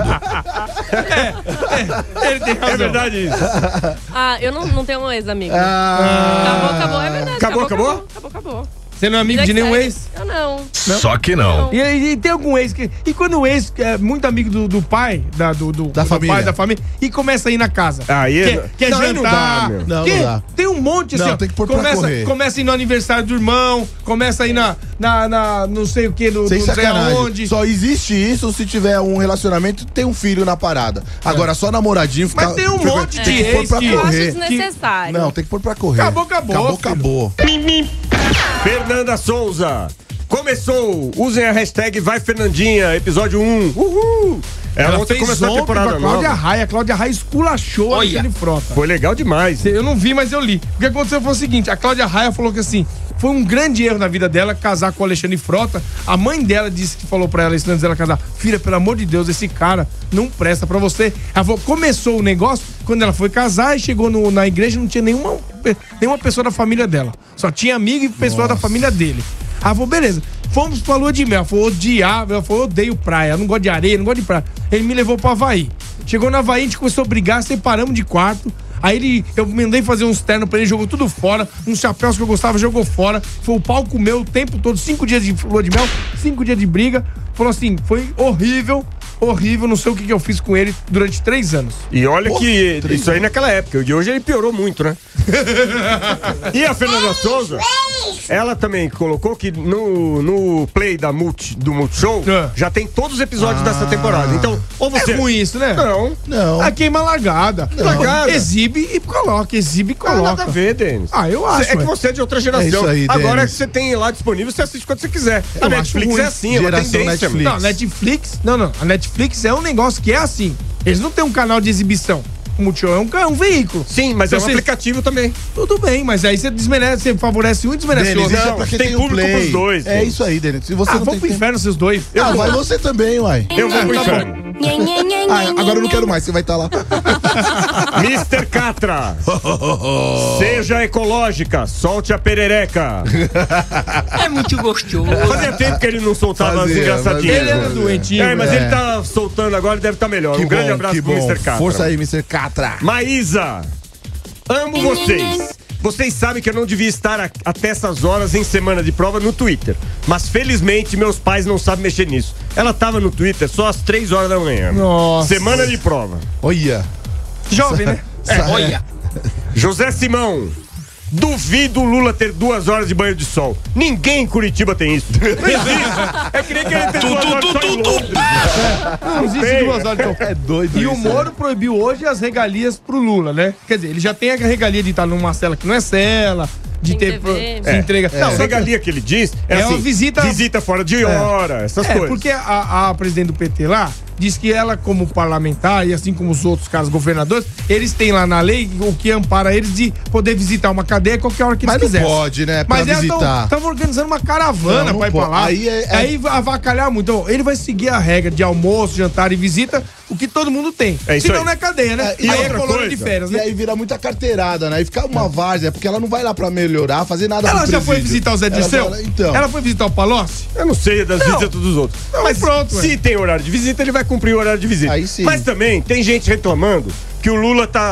Ele tem razão. É verdade isso. Eu não tenho um ex-amigo. Acabou, é verdade. Acabou. Você não é amigo de nenhum ex? Eu não. Só que não. E tem algum ex que... E quando o ex é muito amigo do pai, da família. pai, da família, e começa a ir na casa. Quer não, aí não jantar. dá, meu. Não dá. Tem um monte assim, Não, ó. tem que pôr pra correr. Começa a ir no aniversário do irmão, começa a ir na não sei o que, Sem não sei sacanagem. aonde. Só existe isso se tiver um relacionamento e tem um filho na parada. Agora, só namoradinho ficar... Mas tem um monte de tem que pôr ex pra que- Eu acho correr. desnecessário. Não, tem que pôr pra correr. Acabou. Fernanda Souza. Começou. Usem a hashtag Vai Fernandinha, episódio 1. Uhul. Ela ontem fez começou a ontem temporada com a Cláudia nova. Raia. A Cláudia Raia esculachou a Alexandre Frota. Foi legal demais. Eu não vi, mas eu li. O que aconteceu foi o seguinte: a Cláudia Raia falou que assim, foi um grande erro na vida dela casar com o Alexandre Frota. A mãe dela disse que falou pra ela, isso antes dela casar: filha, pelo amor de Deus, esse cara não presta pra você. Ela falou, começou o negócio quando ela foi casar e chegou na igreja, não tinha nenhuma pessoa da família dela. Só tinha amigo e pessoa da família dele. Ela falou, beleza. Fomos pra lua de mel. Ela falou, odiava. Ela falou, odeio praia. Eu não gosto de areia, não gosto de praia. Ele me levou pro Havaí. Chegou no Havaí, a gente começou a brigar, separamos de quarto. Aí eu mandei fazer uns ternos pra ele, jogou tudo fora. Uns chapéus que eu gostava, jogou fora. Foi o pau comeu o tempo todo, 5 dias de lua de mel, 5 dias de briga. Falou assim, foi horrível, não sei o que eu fiz com ele durante 3 anos. E olha que isso aí naquela época. De hoje ele piorou muito, né? E a Fernanda Souza, ela também colocou que no play do Multishow já tem todos os episódios dessa temporada. Então, ou você... É ruim isso, né? Não. A queima largada. Largada. Exibe e coloca, Nada a ver, Denis. Eu acho. É que você é de outra geração. É isso aí, agora Denis. que você tem lá disponível, você assiste quando você quiser. A Eu Netflix acho ruim. é assim, é uma Geração tendência. Netflix. Não, Netflix. Não. A Netflix é um negócio que é assim. Eles não têm um canal de exibição. O Multishow é um veículo. Sim, mas é um Você- aplicativo também. Tudo bem, mas aí você desmerece, você favorece um e desmerece o Denis, outro. isso é Não, pra quem tem tem o público play. pros dois, É Denis. isso aí, Denis. Se você não Vamos pro tem inferno vocês dois. vai você também, uai. Eu vou pro Tá inferno. Agora eu não quero mais, você vai estar lá. Mr. Catra, seja ecológica, solte a perereca. É muito gostoso. Fazia tempo que ele não soltava as Fazia, engraçadinhas. Ele era doentinho. É, mas né? ele tá soltando agora, deve estar melhor. Um grande abraço pro Mr. Catra. Força aí, Mr. Catra. Maísa, amo vocês. Vocês sabem que eu não devia estar até essas horas em semana de prova no Twitter. Mas felizmente meus pais não sabem mexer nisso. Ela tava no Twitter só às 3 horas da manhã. Nossa. Semana de prova. Olha. Jovem, né? Olha. José Simão. Duvido o Lula ter 2 horas de banho de sol. Ninguém em Curitiba tem isso. Não existe. É que nem querer ter 2 horas de sol em Londres. Não existe 2 horas de sol. É doido E isso, o Moro proibiu hoje as regalias pro Lula, né? Quer dizer, ele já tem a regalia de estar numa cela que não é cela, de Tem ter TV. de entrega. Não, a regalia que ele diz é uma assim, visita fora de hora, essas coisas. porque a presidente do PT lá diz que ela, como parlamentar, e assim como os outros caras governadores, eles têm lá na lei o que ampara eles de poder visitar uma cadeia qualquer hora que Mas eles não quiserem. pode, né? Pra Mas elas visitar. estavam organizando uma caravana Não pra ir pra pode. lá. Aí vai avacalhar muito. Então, ele vai seguir a regra de almoço, jantar e visita, o que todo mundo tem. É isso Senão aí. não é cadeia, né? E aí é outra colônia coisa, de férias, E né? aí vira muita carteirada, né? E fica uma várzea, porque ela não vai lá pra melhorar, fazer nada Ela pro já foi presídio. visitar o Zé Ela Dirceu? fala, então. Ela foi visitar o Palocci? Eu não sei das Não. visitas dos outros. Não, Mas pronto, se ué. tem horário de visita, ele vai cumprir o horário de visita. Aí sim. Mas também tem gente reclamando que o Lula tá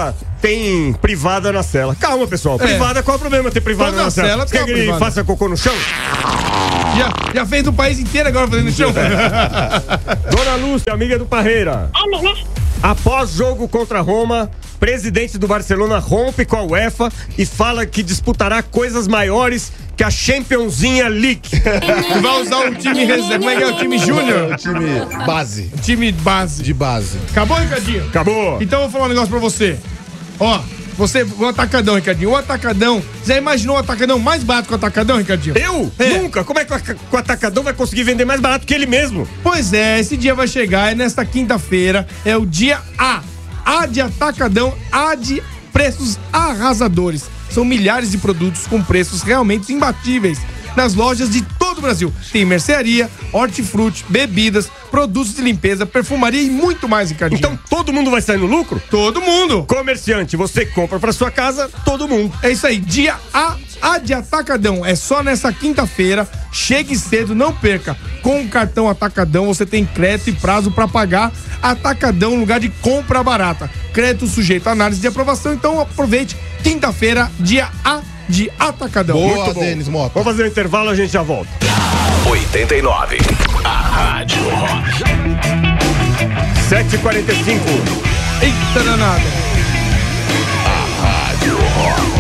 tem privada na cela. Calma, pessoal. Privada, qual é o problema ter privada Toda na cela? tem Quer que ele privada. faça cocô no chão? Já fez do país inteiro agora fazendo show. Dona Lúcia, amiga do Parreira. Após jogo contra a Roma, presidente do Barcelona rompe com a UEFA e fala que disputará coisas maiores que a Championzinha League. E vai usar o time reserva. Como é que é o time júnior? O time base. Time base. De base. Acabou, Ricardinho? Acabou. Então eu vou falar um negócio pra você. Ó, você, o Atacadão, Ricardinho. O Atacadão, já imaginou o Atacadão mais barato que o Atacadão, Ricardinho? Eu? Nunca. Como é que o Atacadão vai conseguir vender mais barato que ele mesmo? Pois é, esse dia vai chegar, é nesta quinta-feira, é o dia A. A de Atacadão, A de preços arrasadores. São milhares de produtos com preços realmente imbatíveis nas lojas de todo o Brasil. Tem mercearia, hortifruti, bebidas, produtos de limpeza, perfumaria e muito mais, Ricardinho. Então todo mundo vai sair no lucro? Todo mundo. Comerciante, você compra pra sua casa, todo mundo. É isso aí, dia A de Atacadão. É só nessa quinta-feira. Chegue cedo, não perca. Com o cartão Atacadão você tem crédito e prazo pra pagar. Atacadão, lugar de compra barata. Crédito sujeito a análise de aprovação. Então aproveite. Quinta-feira, dia A de Atacadão. Boa, Denis Mota. Vamos fazer um intervalo, a gente já volta. 89. A Rádio Rock. 7h45. Eita danada. A Rádio Rock.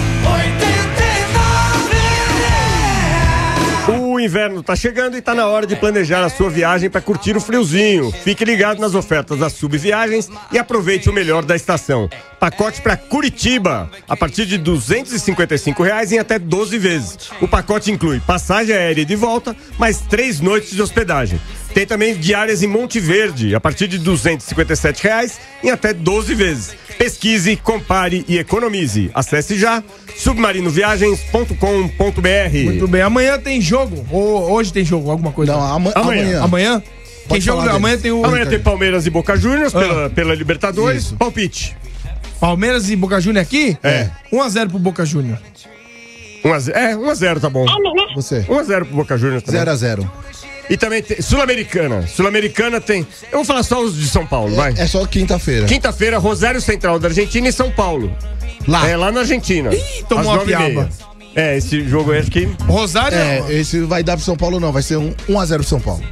O inverno tá chegando e tá na hora de planejar a sua viagem para curtir o friozinho. Fique ligado nas ofertas das Subviagens e aproveite o melhor da estação. Pacote para Curitiba, a partir de R$ 255 em até 12 vezes. O pacote inclui passagem aérea de volta, mais 3 noites de hospedagem. Tem também diárias em Monte Verde, a partir de R$ 257 em até 12 vezes. Pesquise, compare e economize. Acesse já submarinoviagens.com.br. Muito bem, amanhã tem jogo. Ou hoje tem jogo, alguma coisa? Não, amanhã. Amanhã? Tem jogo? falar, Amanhã tem o. Amanhã tem Palmeiras e Boca Juniors pela Libertadores. Isso. Palpite. Palmeiras e Boca Juniors aqui? É. 1x0 pro Boca Juniors. 1x0 tá bom. Você. 1x0 pro Boca Juniors também. 0x0. E também tem Sul-Americana. Sul-Americana tem. Eu vou falar só os de São Paulo, vai. É só quinta-feira. Quinta-feira, Rosário Central da Argentina e São Paulo. Lá. É lá na Argentina. Ih, tomou às uma piaba. 9h30. É, esse jogo aí acho que. Rosário? Esse vai dar pro São Paulo, não. Vai ser 1x0 pro São Paulo.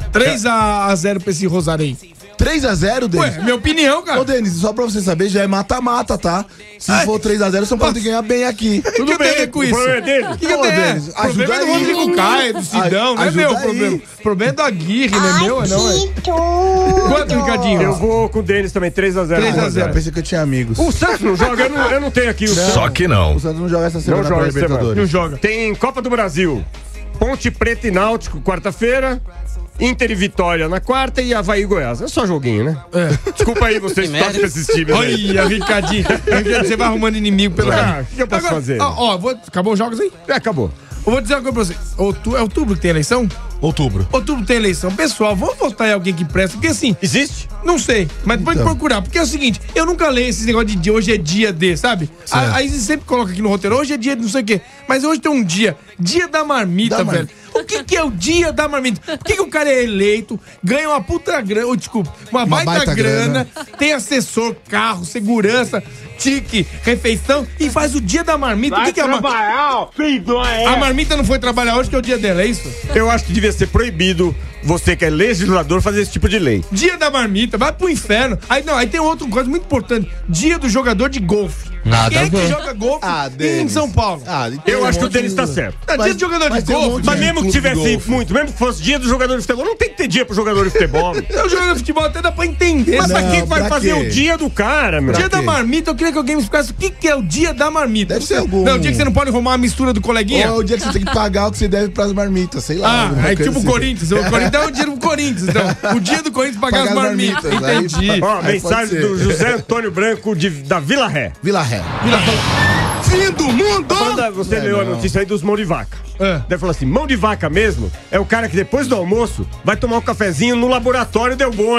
3x0 pra esse Rosário aí. 3x0, Denis? Ué, minha opinião, cara. Ô, Denis, só pra você saber, já é mata-mata, tá? Se for 3x0, o São Paulo tem que ganhar bem aqui. O que eu tenho a ver com isso? O problema é dele. O que eu Ô, tenho? Denis, O problema é do ajuda aí. Rodrigo Caio, do Sidão, não é Ajuda meu aí. problema. O problema é do Aguirre, não é meu, não, é? Quanto, Ricardinho? Eu vou com o Denis também, 3x0. 3x0. Eu pensei que eu tinha amigos. O Santos não joga? Eu não tenho aqui o Santos. Só que não. O Santos não joga essa semana Não joga pra essa semana. Libertadores. Não joga. Tem Copa do Brasil. Ponte Preta e Náutico, quarta-feira. Inter e Vitória na quarta e Avaí e Goiás. É só joguinho, né? É. Desculpa aí, vocês torcem pra esses times. aí. Olha, Ricardinho. Você vai arrumando inimigo pelo caminho. O que eu posso fazer? Acabou os jogos aí? Acabou. Eu vou dizer uma coisa pra você. É outubro que tem eleição? Outubro. Outubro tem eleição. Pessoal, vamos votar em alguém que presta. Porque assim. Existe? Não sei, mas pode Então. procurar. Porque é o seguinte, eu nunca leio esses negócios de hoje é dia de, sabe? Aí sempre coloca aqui no roteiro, hoje é dia de não sei o quê. Mas hoje tem um dia da marmita, Da velho. marmita. O que é o dia da marmita? Por que o cara é eleito, ganha uma puta grana, desculpa, uma baita grana, tem assessor, carro, segurança, tique, refeição e faz o dia da marmita? O que é a marmita? A marmita não foi trabalhar hoje que é o dia dela, é isso? Eu acho que devia ser proibido você que é legislador fazer esse tipo de lei. Dia da marmita, vai pro inferno. Aí tem outra coisa muito importante. Dia do jogador de golfe. Nada Quem é a ver. que joga golfe em Denis. São Paulo? Eu acho que o Denis tá certo. Dia de jogador de tem um golfe. monte Mas de mesmo que clube tivesse de golfe. muito, mesmo que fosse dia do jogador de futebol, não tem que ter dia pro jogador de futebol. Eu jogo futebol até dá pra entender. Mas pra Não, quem vai pra fazer quê? o dia do cara, meu? Dia quê? da marmita, eu queria que alguém me explicasse o que é o dia da marmita. Deve ser algum- Não, o dia que você não pode arrumar a mistura do coleguinha. Ou é o dia que você tem que pagar o que você deve pras marmitas, sei lá. alguma É coisa tipo o assim. Corinthians. O Corinthians é o dia do Corinthians. Então, o dia do Corinthians pagar as Pagar as marmitas. marmitas, aí- Entendi. Ó, Aí mensagem pode ser. do José Antônio Branco da Vila Ré. Vila Ré. Fim do mundo! Você leu a notícia aí dos mão de vaca. Deve falar assim, mão de vaca mesmo é o cara que depois do almoço vai tomar um cafezinho no laboratório Del Boni.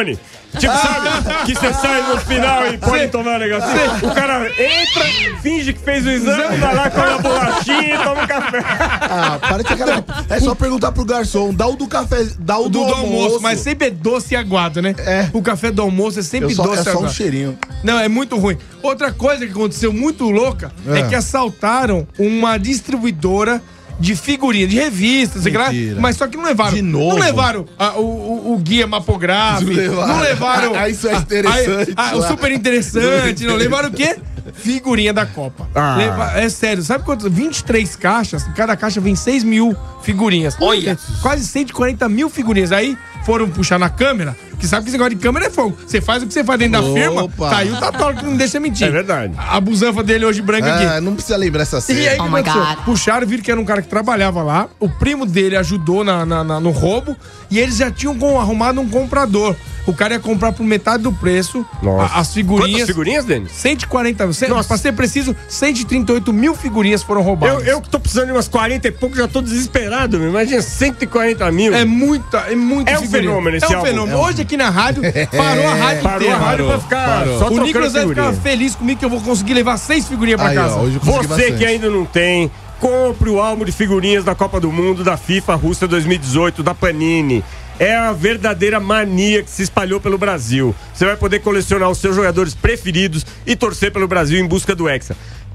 Tipo, sabe? Que você sai no final e pode tomar um negocinho. O cara entra, finge que fez o exame, vai lá, come a bolachinha e toma um café. Ah, para de sacanagem. É só perguntar pro garçom, dá o do café, dá o do almoço. Mas sempre é doce e aguado, né? É. O café do almoço é sempre doce e aguado. É só um cheirinho. Não, é muito ruim. Outra coisa que aconteceu muito louca é que assaltaram uma distribuidora de figurinha, de revistas, sei lá, mas só que não levaram. De novo? Não levaram o guia mapográfico. Não levaram. Isso é interessante. O super interessante. Não levaram o quê? Figurinha da Copa. É sério, sabe quanto? 23 caixas, cada caixa vem 6 mil figurinhas. Olha! Quase 140 mil figurinhas. Aí foram puxar na câmera, que sabe que esse negócio de câmera é fogo. Você faz o que você faz dentro da firma, tá aí o Tatoro que não deixa mentir. É verdade. A busanfa dele hoje branca aqui. Não precisa lembrar essa cena. E aí, puxaram, viram que era um cara que trabalhava lá, o primo dele ajudou no roubo, e eles já tinham arrumado um comprador. O cara ia comprar por metade do preço as figurinhas. Quantas figurinhas, Denis? 140 mil. Pra ser preciso, 138 mil figurinhas foram roubadas. Eu que tô precisando de umas 40 e pouco, já tô desesperado, meu. Imagina, 140 mil. É muito É um fenômeno esse álbum. É um fenômeno. Hoje aqui na rádio, parou a rádio Parou inteira. a rádio pra ficar só o Nicolas vai ficar feliz comigo que eu vou conseguir levar 6 figurinhas pra casa. Hoje eu consegui Você bastante. que ainda não tem, compre o álbum de figurinhas da Copa do Mundo, da FIFA Rússia 2018, da Panini. É a verdadeira mania que se espalhou pelo Brasil. Você vai poder colecionar os seus jogadores preferidos e torcer pelo Brasil em busca do Hexa.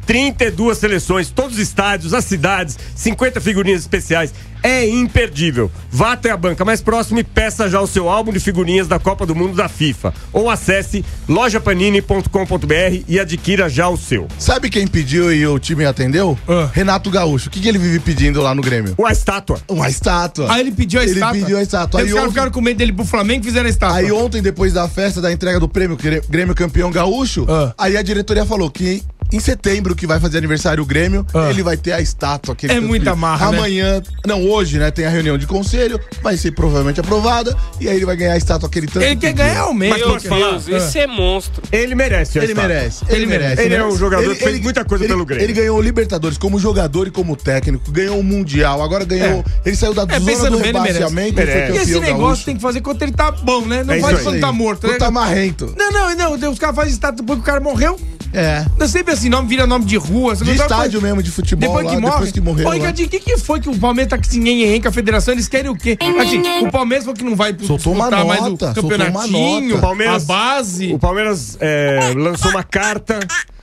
32 seleções, todos os estádios, as cidades, 50 figurinhas especiais. É imperdível. Vá até a banca mais próxima e peça já o seu álbum de figurinhas da Copa do Mundo da FIFA. Ou acesse lojapanini.com.br e adquira já o seu. Sabe quem pediu e o time atendeu? Renato Gaúcho. O que ele vive pedindo lá no Grêmio? Uma estátua. Uma estátua. Aí ele pediu a estátua. Ele pediu a estátua. Aí os caras ficaram com medo dele pro Flamengo e fizeram a estátua. Aí ontem, depois da festa da entrega do prêmio Grêmio Campeão Gaúcho, aí a diretoria falou que em setembro, que vai fazer aniversário o Grêmio, ele vai ter a estátua. Que é muita marra, amanhã, não, hoje, né, tem a reunião de conselho, vai ser provavelmente aprovada, e aí ele vai ganhar a estátua que ele tanto Ele quer ganhar o mesmo. Meu Deus, esse é monstro. Ele merece a estátua. Ele merece. Ele é um jogador que fez muita coisa pelo Grêmio. Ele ganhou o Libertadores como jogador e como técnico, ganhou o Mundial, agora ganhou... Ele saiu da zona do rebaixamento. E esse negócio tem que fazer quando ele tá bom, né? Não faz quando tá morto. Quando tá marrento. Não, os caras fazem estátua depois que o cara morreu. Não sempre assim, vira nome de rua. De estádio mesmo, de futebol depois que morreu. Olha, o que foi que o Palmeiras tá com esse nhenhenhen com a federação? Eles querem o quê? Assim, o Palmeiras falou que não vai disputar mais o campeonatinho, a base. O Palmeiras lançou uma carta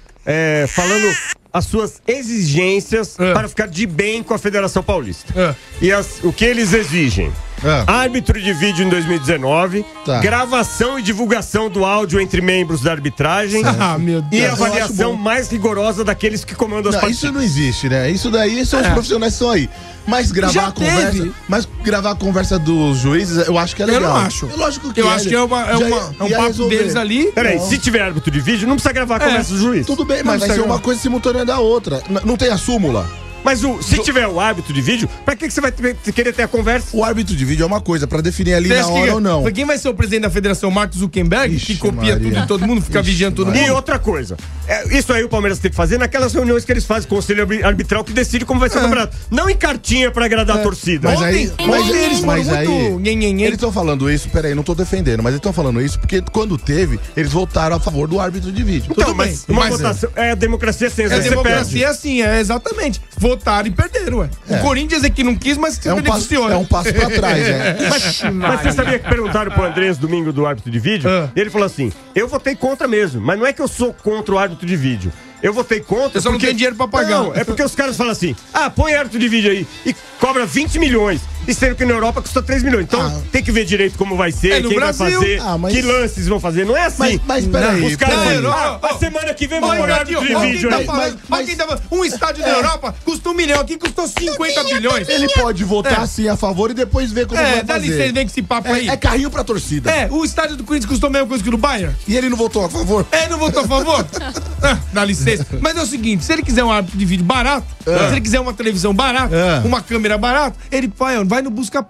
falando as suas exigências para ficar de bem com a Federação Paulista. E o que eles exigem? Árbitro de vídeo em 2019, gravação e divulgação do áudio entre membros da arbitragem meu Deus. E avaliação mais rigorosa daqueles que comandam as partidas. Isso não existe, né? Isso daí são os profissionais que estão aí. Mas gravar a conversa dos juízes, eu acho que é legal. Eu não acho. Lógico que eu acho que é um papo deles ali. Peraí, se tiver árbitro de vídeo, não precisa gravar a conversa do juiz. Tudo bem, mas vai ser uma coisa simultânea da outra. Não tem a súmula. Mas se tiver o árbitro de vídeo, pra que você vai querer ter a conversa? O árbitro de vídeo é uma coisa, pra definir ali na hora ou não. Quem vai ser o presidente da federação? Mark Zuckerberg, que copia tudo de todo mundo, fica vigiando todo mundo. E outra coisa, isso aí o Palmeiras tem que fazer naquelas reuniões que eles fazem com o conselho arbitral que decide como vai ser o campeonato. Não em cartinha pra agradar a torcida. Mas aí eles estão falando isso, peraí, não tô defendendo, mas eles estão falando isso porque quando teve, eles votaram a favor do árbitro de vídeo. Então, mas uma votação, a democracia sem a democracia assim, exatamente. Votaram e perderam, ué. O Corinthians é que não quis, mas se beneficiou. É um passo pra trás, né? Mas você sabia que perguntaram pro Andrés domingo do árbitro de vídeo? E ele falou assim, eu votei contra mesmo, mas não é que eu sou contra o árbitro de vídeo. Eu votei contra. Eu só não tenho dinheiro pra pagar. Não, é porque os caras falam assim: põe árbitro de vídeo aí e cobra 20 milhões. E sendo que na Europa custa 3 milhões. Então tem que ver direito como vai ser, quem Brasil, vai fazer, que lances vão fazer. Não é assim. Mas peraí. Os caras a semana que vem vão pôr árbitro de vídeo aí. Um estádio da Europa custa 1 milhão, aqui custou 50 milhões. Ele pode votar sim a favor e depois ver como vai fazer. Dá licença, vem com esse papo aí. É carrinho pra torcida. O estádio do Corinthians custou a mesma coisa que o do Bayern. E ele não votou a favor? Não votou a favor? Dá licença. Mas é o seguinte, se ele quiser um árbitro de vídeo barato, se ele quiser uma televisão barata, uma câmera barata, ele vai no busca-pé.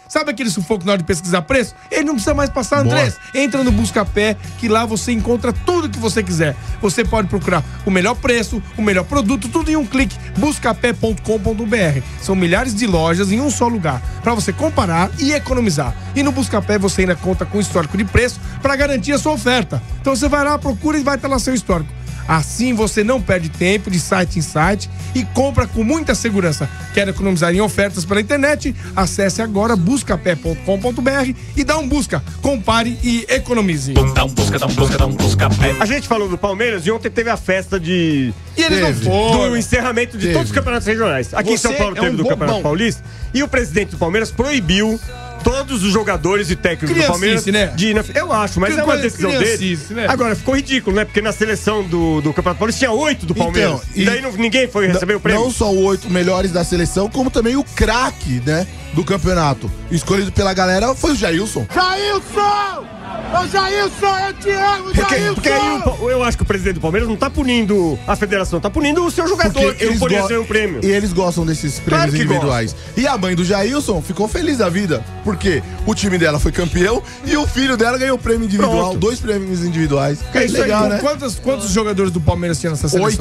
Sabe aquele sufoco na hora de pesquisar preço? Ele não precisa mais passar, Andrés. Entra no Buscapé, que lá você encontra tudo que você quiser. Você pode procurar o melhor preço, o melhor produto, tudo em um clique. Buscapé.com.br. São milhares de lojas em um só lugar, para você comparar e economizar. E no Buscapé você ainda conta com histórico de preço para garantir a sua oferta. Então você vai lá, procura e vai estar lá seu histórico. Assim você não perde tempo de site em site e compra com muita segurança. Quer economizar em ofertas pela internet? Acesse agora buscapé.com.br e dá um busca. Compare e economize. Dá um busca pé. A gente falou do Palmeiras e ontem teve a festa de... E eles não foram. Do encerramento de todos os campeonatos regionais. Aqui em São Paulo teve do Campeonato Paulista. E o presidente do Palmeiras proibiu todos os jogadores e técnicos do Palmeiras, né? Eu acho, mas é uma decisão dele. Né? Agora, ficou ridículo, né? Porque na seleção do Campeonato Paulista tinha 8 do Palmeiras. Então, e daí ninguém foi receber o prêmio. Não só 8 melhores da seleção, como também o craque, né? Do campeonato. Escolhido pela galera foi o Jailson. Jailson! Ô Jailson, eu te amo, Jailson! Porque aí eu acho que o presidente do Palmeiras não tá punindo a federação, tá punindo o seu jogador, que não poderia ser um prêmio. E eles gostam desses prêmios individuais. E a mãe do Jailson ficou feliz da vida, porque o time dela foi campeão e o filho dela ganhou o prêmio individual, Pronto. 2 prêmios individuais. É isso legal, aí, né? Quantos jogadores do Palmeiras tinha nessa seleção?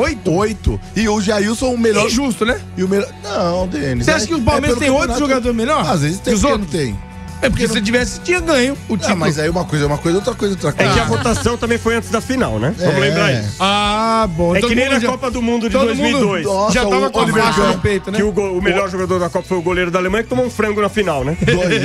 8. E o Jailson o melhor. Injusto, né? E o melhor. Não, Denis. Você acha que o Palmeiras tem 8 jogadores melhores? Às vezes tem, os outros não tem. É porque se tivesse, tinha ganho o título. Mas aí uma coisa é uma coisa, outra coisa é outra coisa. É que a votação também foi antes da final, né? Vamos lembrar isso. Ah, bom. É que nem na Copa do Mundo de 2002. Já tava com a faixa no peito, né? Que o melhor jogador da Copa foi o goleiro da Alemanha que tomou um frango na final, né?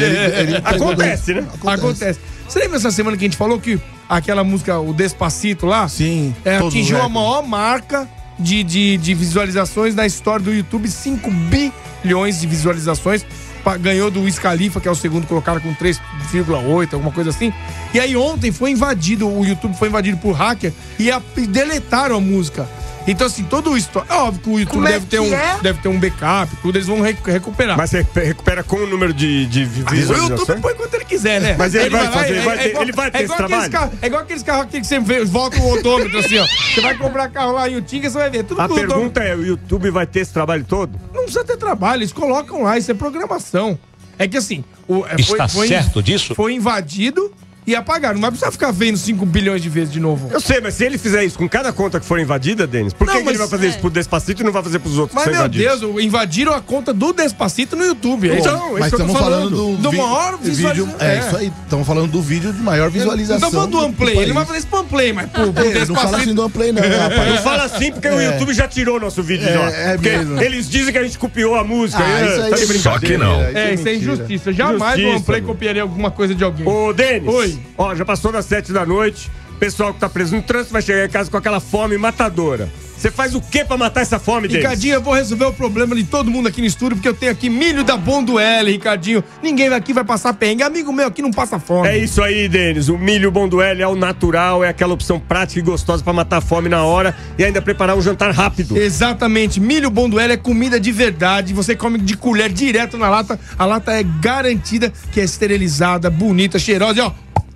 Acontece, né? Acontece. Você lembra essa semana que a gente falou que aquela música, o Despacito lá? Sim. Atingiu a maior marca de visualizações na história do YouTube, 5 bilhões de visualizações. Ganhou do Wiz Khalifa, que é o segundo colocado com 3,8, alguma coisa assim. E aí ontem foi invadido, o YouTube foi invadido por hacker e deletaram a música. Então, assim, todo isso. É óbvio que o YouTube deve ter um backup, tudo, eles vão recuperar. Mas você recupera com o número de visualizações? O YouTube põe quanto ele quiser, né? Mas ele vai ter esse trabalho? É igual aqueles carros que você volta o odômetro, assim, ó. Você vai comprar carro lá em Utinga, você vai ver tudo. A pergunta é, o YouTube vai ter esse trabalho todo? Não precisa ter trabalho, eles colocam lá, isso é programação. É que assim... Está certo disso? Foi invadido... E apagaram, não vai precisar ficar vendo 5 bilhões de vezes de novo. Eu sei, mas se ele fizer isso com cada conta que for invadida, Denis, por que ele vai fazer isso pro Despacito e não vai fazer pros outros? Mas, meu Deus, invadiram a conta do Despacito no YouTube. Então, mas estamos falando do maior vídeo. É isso aí, estamos falando do vídeo de maior visualização. Não estamos falando do Unplay, ele não vai fazer esse Unplay, mas pro Despacito. Não fala assim do Unplay, não, rapaz. Não fala assim porque o YouTube já tirou nosso vídeo. Eles dizem que a gente copiou a música. Isso aí só que não. Isso é injustiça. Jamais o Unplay copiaria alguma coisa de alguém. Ô, Denis. Oi. Ó, já passou das 7 da noite, o pessoal que tá preso no trânsito vai chegar em casa com aquela fome matadora. Você faz o que pra matar essa fome, Denis? Ricardinho, eu vou resolver o problema de todo mundo aqui no estúdio, porque eu tenho aqui milho da Bonduelle, Ricardinho. Ninguém aqui vai passar perrengue. Amigo meu aqui não passa fome. É isso aí, Denis. O milho Bonduelle é o natural, é aquela opção prática e gostosa pra matar a fome na hora e ainda preparar um jantar rápido. Exatamente. Milho Bonduelle é comida de verdade. Você come de colher direto na lata. A lata é garantida que é esterilizada, bonita, cheirosa e ó...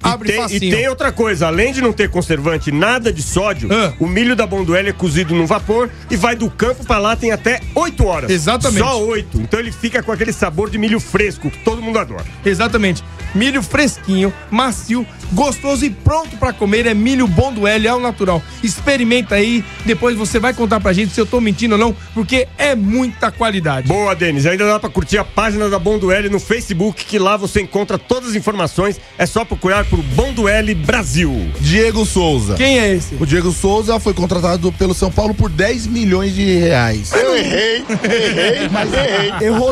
E tem outra coisa, além de não ter conservante, nada de sódio, o milho da Bonduelle é cozido no vapor e vai do campo pra lata em até 8 horas. Exatamente. Só 8. Então ele fica com aquele sabor de milho fresco que todo mundo adora. Exatamente. Milho fresquinho, macio, gostoso e pronto pra comer é milho Bonduelle ao natural. Experimenta aí, depois você vai contar pra gente se eu tô mentindo ou não, porque é muita qualidade. Boa, Denis. Ainda dá pra curtir a página da Bonduelle no Facebook, que lá você encontra todas as informações. É só procurar por Bonduelle Brasil. Diego Souza. Quem é esse? O Diego Souza foi contratado pelo São Paulo por 10 milhões de reais. Eu errei, mas errei.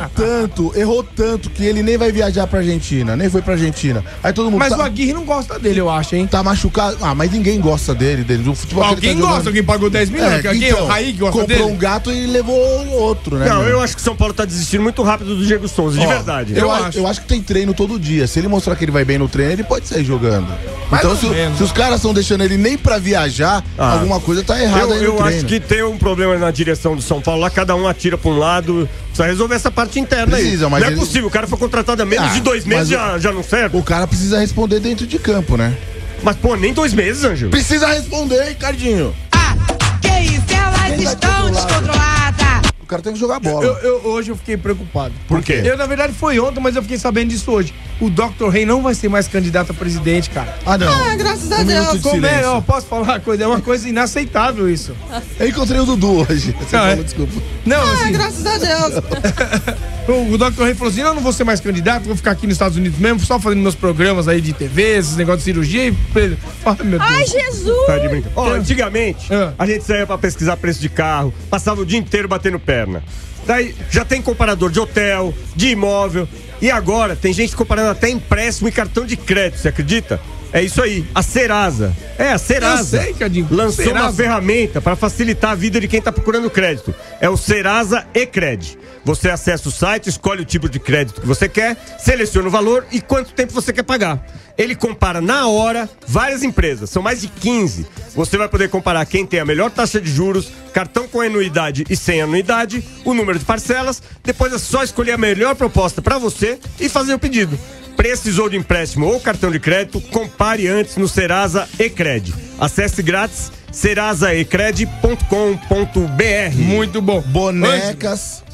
Errou tanto que ele nem vai viajar pra Argentina, nem foi pra Argentina. Aí todo mundo Mas o Aguirre não gosta dele, eu acho, hein? Tá machucado. Ah, mas ninguém gosta dele. Do futebol alguém gosta, alguém pagou 10 milhões. Então, o Raí gosta comprou dele? Um gato e levou outro, né? Não, eu acho que o São Paulo tá desistindo muito rápido do Diego Souza, de verdade. Eu acho que tem treino todo dia. Se ele mostrar que ele vai bem no treino, ele pode sair jogando. Então, se os caras estão deixando ele nem pra viajar, alguma coisa tá errada aí no treino. Eu acho treino. que tem um problema na direção do São Paulo. Lá cada um atira pra um lado. Precisa resolver essa parte interna aí. Não é possível. O cara foi contratado há menos de 2 meses, já não serve. O cara precisa responder dentro de campo, né? Mas, pô, nem 2 meses, Ângelo. Precisa responder, Ricardinho. Que isso? Elas estão descontroladas. cara tem que jogar bola. Hoje eu fiquei preocupado. Por quê? Na verdade, foi ontem, mas eu fiquei sabendo disso hoje. O Dr. Rei não vai ser mais candidato a presidente, cara. Ah, não. Ah, graças a Deus. Como é? Eu posso falar uma coisa? É uma coisa inaceitável isso. Eu encontrei o Dudu hoje. Você falou, desculpa. Não, assim, graças a Deus. O Dr. Rei falou assim, não vou ser mais candidato, vou ficar aqui nos Estados Unidos mesmo, só fazendo meus programas aí de TV, esses negócios de cirurgia e... Ai, meu Deus. Ai, Jesus! Tá de brincadeira. Ó, antigamente, a gente saía pra pesquisar preço de carro, passava o dia inteiro batendo perna. Daí já tem comparador de hotel, de imóvel, e agora tem gente comparando até empréstimo e cartão de crédito, você acredita? É isso aí, a Serasa. A Serasa. Eu sei, Cadinho. Lançou Serasa. uma ferramenta para facilitar a vida de quem tá procurando crédito. É o Serasa E-Cred. Você acessa o site, escolhe o tipo de crédito que você quer, seleciona o valor e quanto tempo você quer pagar. Ele compara na hora várias empresas, são mais de 15. Você vai poder comparar quem tem a melhor taxa de juros, cartão com anuidade e sem anuidade, o número de parcelas. Depois é só escolher a melhor proposta para você e fazer o pedido. Precisou de empréstimo ou cartão de crédito? Compare antes no Serasa E-Cred. Acesse grátis serasaecred.com.br. Muito bom. Bonecas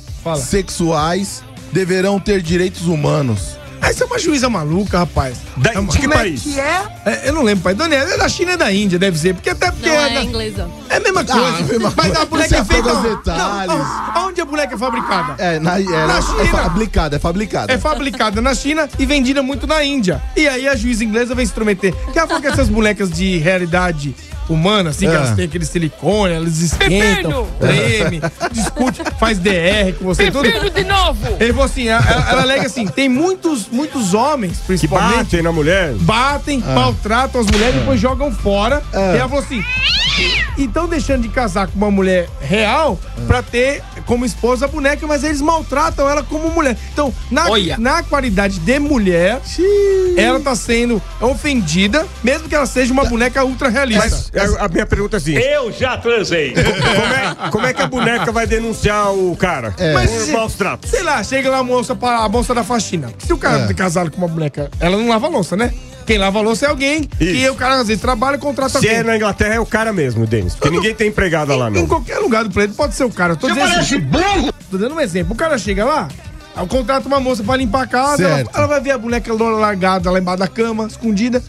sexuais deverão ter direitos humanos. Essa é uma juíza maluca, rapaz. De que país? Eu não lembro, pai. Daniel, é da China e da Índia, deve ser. Porque até porque. Não, é inglesa. É a mesma coisa. Mas a boneca é feita. Detalhes. Onde a boneca é fabricada? Na China. É fabricada. É fabricada na China e vendida muito na Índia. E aí a juíza inglesa vem se intrometer. Que ela falou que essas bonecas de realidade humana, assim, que elas têm aquele silicone, elas esquentam, treme, discute, faz DR com você. Pepino de novo! Ele falou assim, ela alega assim, tem muitos homens, principalmente, que batem na mulher. Batem, maltratam as mulheres e depois jogam fora. E ela falou assim, e estão deixando de casar com uma mulher real pra ter como esposa a boneca, mas eles maltratam ela como mulher. Então, na qualidade de mulher, ela tá sendo ofendida, mesmo que ela seja uma boneca ultra realista. Mas a minha pergunta é assim: eu já transei. Como é que a boneca vai denunciar o cara? Por maus tratos? Sei lá, chega lá a moça da faxina. Se o cara é casado com uma boneca, ela não lava a louça, né? Quem lava a louça é alguém que o cara às vezes trabalha e contrata alguém. Se é na Inglaterra, é o cara mesmo, Denis. Porque ninguém tem empregada lá, não. Em qualquer lugar do planeta pode ser o cara. Tô dizendo assim, tô dando um exemplo. O cara chega lá, contrata uma moça pra limpar a casa, ela vai ver a boneca largada lá embaixo da cama, escondida.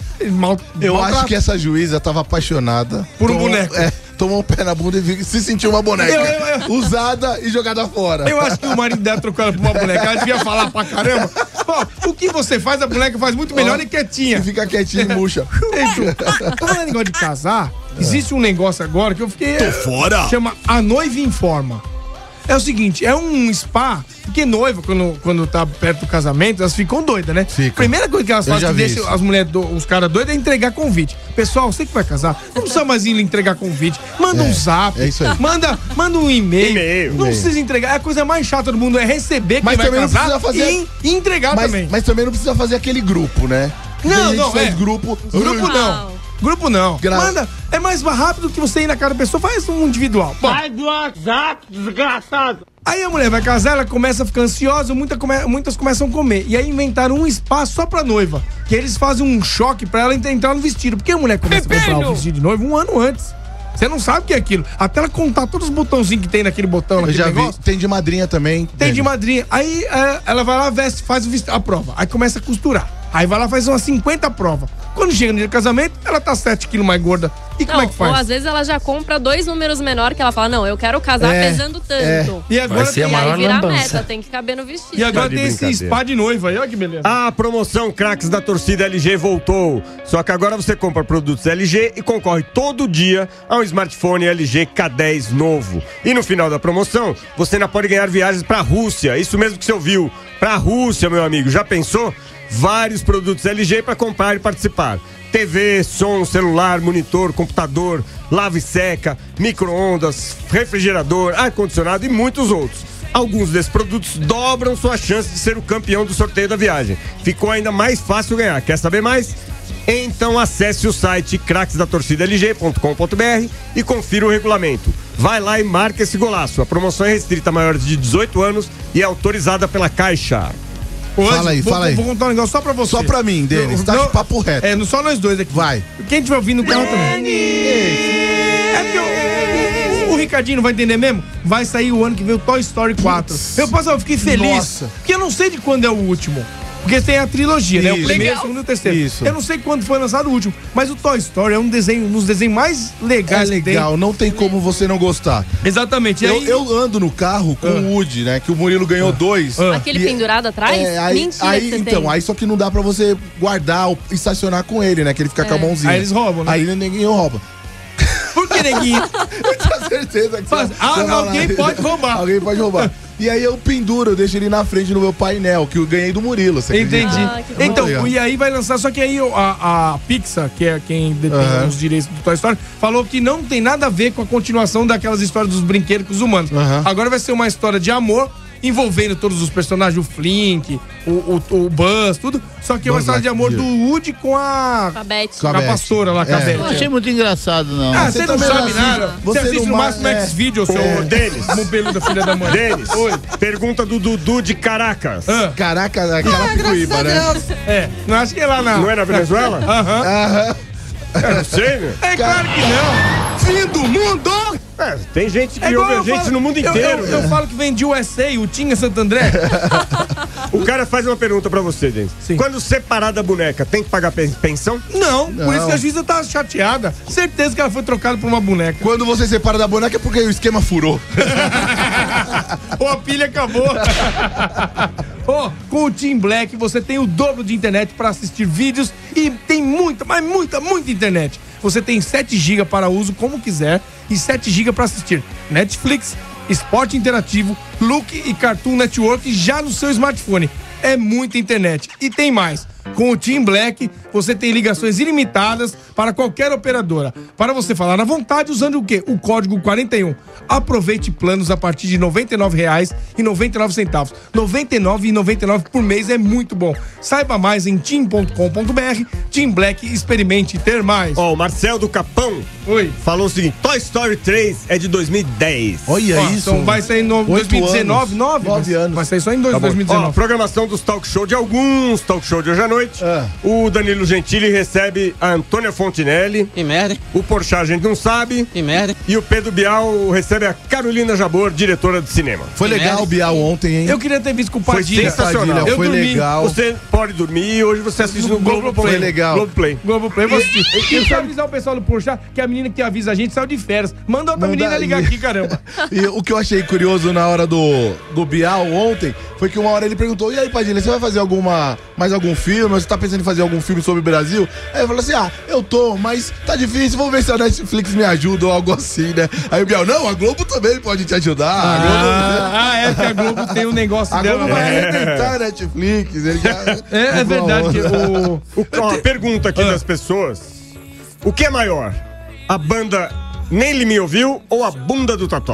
Eu acho que essa juíza tava apaixonada por um boneco. Tomou um pé na bunda e se sentiu uma boneca usada e jogada fora. Eu acho que o marido dela trocou ela por uma boneca. Ela devia falar pra caramba. O que você faz, a boneca faz muito melhor e quietinha. E fica quietinha e murcha. Falando em negócio de casar, existe um negócio agora que eu fiquei... Tô fora! Chama A Noiva Informa. É o seguinte, é um spa, porque noiva, quando tá perto do casamento, elas ficam doidas, né? Fica. Primeira coisa que elas fazem, que deixa as mulheres, os caras doidos, é entregar convite. Pessoal, você que vai casar, não precisa mais ir entregar convite. Manda um zap, manda um e-mail. Não precisa entregar. É a coisa mais chata do mundo, é receber quem vai casar e entregar também. Mas também não precisa fazer aquele grupo, né? Não, grupo. Grupo não. Grupo não. Manda, é mais rápido que você ir na casa da pessoa, faz um individual. Vai do WhatsApp, desgraçado. Aí a mulher vai casar, ela começa a ficar ansiosa, muitas começam a comer. E aí inventaram um spa só pra noiva. Que eles fazem um choque pra ela entrar no vestido. Porque a mulher começa a comprar o vestido de noiva um ano antes. Você não sabe o que é aquilo. Até ela contar todos os botãozinhos que tem naquele botão. Eu já vi. Tem de madrinha também. Tem de madrinha. Aí ela vai lá, veste, faz a prova. Aí começa a costurar. Aí vai lá, faz umas 50 provas. Quando chega no dia do casamento, ela tá 7 quilos mais gorda. E como é que faz? Ou às vezes ela já compra 2 números menores que ela fala, não, eu quero casar pesando tanto. E agora aí vira a meta, tem que caber no vestido. E agora tem esse spa de noiva aí, olha que beleza. A promoção Craques da torcida LG voltou. Só que agora você compra produtos LG e concorre todo dia a um smartphone LG K10 novo. E no final da promoção, você ainda pode ganhar viagens pra Rússia. Isso mesmo que você ouviu. Pra Rússia, meu amigo. Já pensou? Vários produtos LG para comprar e participar. TV, som, celular, monitor, computador, lava e seca, micro-ondas, refrigerador, ar-condicionado e muitos outros. Alguns desses produtos dobram sua chance de ser o campeão do sorteio da viagem. Ficou ainda mais fácil ganhar. Quer saber mais? Então acesse o site craquesdatorcidalg.com.br e confira o regulamento. Vai lá e marca esse golaço. A promoção é restrita a maiores de 18 anos e é autorizada pela Caixa. Hoje, fala aí. Vou contar um negócio só pra você. Só pra mim, Denis. Tá de papo reto. Só nós dois aqui. Vai. Quem estiver ouvindo no carro também. É porque o Ricardinho não vai entender mesmo? Vai sair o ano que vem o Toy Story 4. Eu fiquei feliz. Nossa. Porque eu não sei de quando é o último. Porque tem a trilogia, né? O primeiro, Legal. o segundo e o terceiro. Isso. Eu não sei quando foi lançado o último, mas o Toy Story é um dos desenhos mais legais que tem. Legal, não tem como você não gostar. Exatamente. E aí... Eu ando no carro com o Woody, né? Que o Murilo ganhou 2. Aquele pendurado atrás? Mentira aí, que você então, tem. aí só que não dá pra você guardar ou estacionar com ele, né? Que ele fica com a mãozinha. Aí eles roubam, né? Aí ninguém rouba. Por que, neguinho? Eu tinha certeza que alguém pode roubar. Alguém pode roubar. E aí eu penduro, eu deixo ele na frente no meu painel, que eu ganhei do Murilo. Você Entendi. acredita? Então, e aí vai lançar, só que aí a Pixar, que é quem detém os direitos do Toy Story, falou que não tem nada a ver com a continuação daquelas histórias dos brinquedos com os humanos. Agora vai ser uma história de amor envolvendo todos os personagens, o Flink, o Buzz, tudo. Só que é uma história de amor do Woody com a Beth. Com a pastora lá, com a Beth. Não achei muito engraçado, não. Ah, você não sabe nada. Você assiste no máximo X-Video, seu Denis. Mobelo da filha da mãe. Denis, pergunta do Dudu de Caracas. Caracas, aquela picuíba, né? Não acho que é lá na... Não é na Venezuela? Aham. Eu não sei, meu. É claro que não. Fim do mundo! Tem gente que ouve a gente no mundo inteiro. Eu falo que vem de USA, o Tinha Santo André. O cara faz uma pergunta pra você, Denis. Quando separar da boneca, tem que pagar pensão? Não, por isso que a juíza tá chateada. Certeza que ela foi trocada por uma boneca. Quando você separa da boneca é porque o esquema furou. Ou a pilha acabou. Com o Team Black você tem o dobro de internet para assistir vídeos e tem muita internet. Você tem 7 GB para uso como quiser e 7 GB para assistir Netflix, Esporte Interativo, Look e Cartoon Network já no seu smartphone. É muita internet. E tem mais. Com o Team Black, você tem ligações ilimitadas para qualquer operadora. Para você falar à vontade usando o quê? O código 41. Aproveite planos a partir de R$ 99,99. R$ 99,99 por mês é muito bom. Saiba mais em team.com.br. Team Black, experimente ter mais. O Marcel do Capão falou o seguinte: Toy Story 3 é de 2010. Olha isso. Então vai sair em 2019, 9 anos. Vai sair só em 2019. Programação dos talk show de alguns talk show de hoje à noite. O Danilo Gentili recebe a Antônia Fontinelli. Que merda. O Porchat a gente não sabe. Que merda. E o Pedro Bial recebe a Carolina Jabor, diretora de cinema. Foi legal o Bial ontem, hein? Eu queria ter visto com o Foi Padilha. sensacional. Eu foi dormi. legal. Você pode dormir e hoje você assiste no Globoplay. Foi legal. Globoplay. Globoplay. E deixa eu avisar o pessoal do Porchat que a menina que avisa a gente saiu de férias. Manda outra menina ligar aqui, caramba. E o que eu achei curioso na hora do Bial ontem foi que uma hora ele perguntou: e aí, Padilha, você vai fazer mais algum filme? Você tá pensando em fazer algum filme sobre o Brasil? Aí eu falei assim: eu tô, mas tá difícil, vamos ver se a Netflix me ajuda ou algo assim, né? Aí o Bial: não, a Globo também pode te ajudar. É que a Globo tem um negócio a dela. Globo vai arrebentar a Netflix. É verdade. Pergunta aqui das pessoas: o que é maior? A banda Nem Ele Me Ouviu ou a bunda do Tató?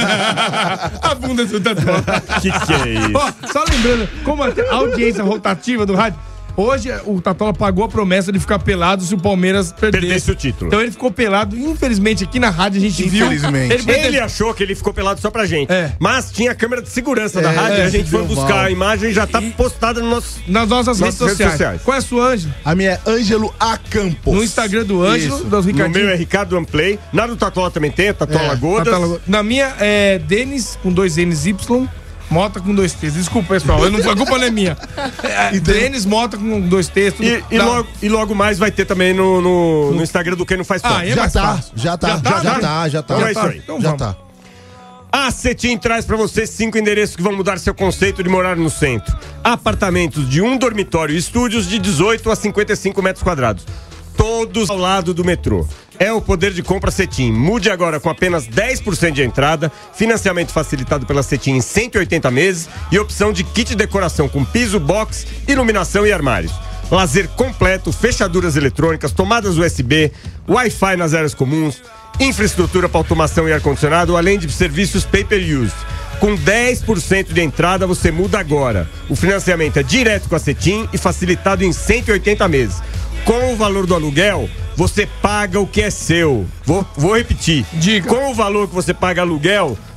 A bunda do Tató. Que é isso? Só lembrando, como a audiência rotativa do rádio, hoje o Tatola pagou a promessa de ficar pelado se o Palmeiras perdesse o título. Então ele ficou pelado, infelizmente aqui na rádio a gente viu. Ele achou que ele ficou pelado só pra gente. Mas tinha a câmera de segurança da rádio, a gente foi buscar a imagem e já tá postada nas nossas redes sociais. Qual é a sua, Ângelo? A minha é Ângelo A. Campos. No Instagram do Ângelo, do Ricardinho. No meu é Ricardo Amplay. Na do Tatola também tem, Tatola Godas. Na minha é Denis, com 2 N's Y. Mota com 2 T's. Desculpa, pessoal. A culpa não é minha. Denis Mota com 2 T's. E logo mais vai ter também no Instagram do Quem Não Faz Parte. Já tá. Então é isso aí. Já tá. A Cetim traz pra você 5 endereços que vão mudar seu conceito de morar no centro. Apartamentos de 1 dormitório e estúdios de 18 a 55 metros quadrados. Todos ao lado do metrô. É o poder de compra Cetim. Mude agora com apenas 10% de entrada, financiamento facilitado pela Cetim em 180 meses e opção de kit de decoração com piso, box, iluminação e armários. Lazer completo, fechaduras eletrônicas, tomadas USB, Wi-Fi nas áreas comuns, infraestrutura para automação e ar-condicionado, além de serviços pay-per-use. Com 10% de entrada, você muda agora. O financiamento é direto com a Cetim e facilitado em 180 meses. Com o valor do aluguel, você paga o que é seu. Vou repetir. Diga. Com o valor que você paga aluguel,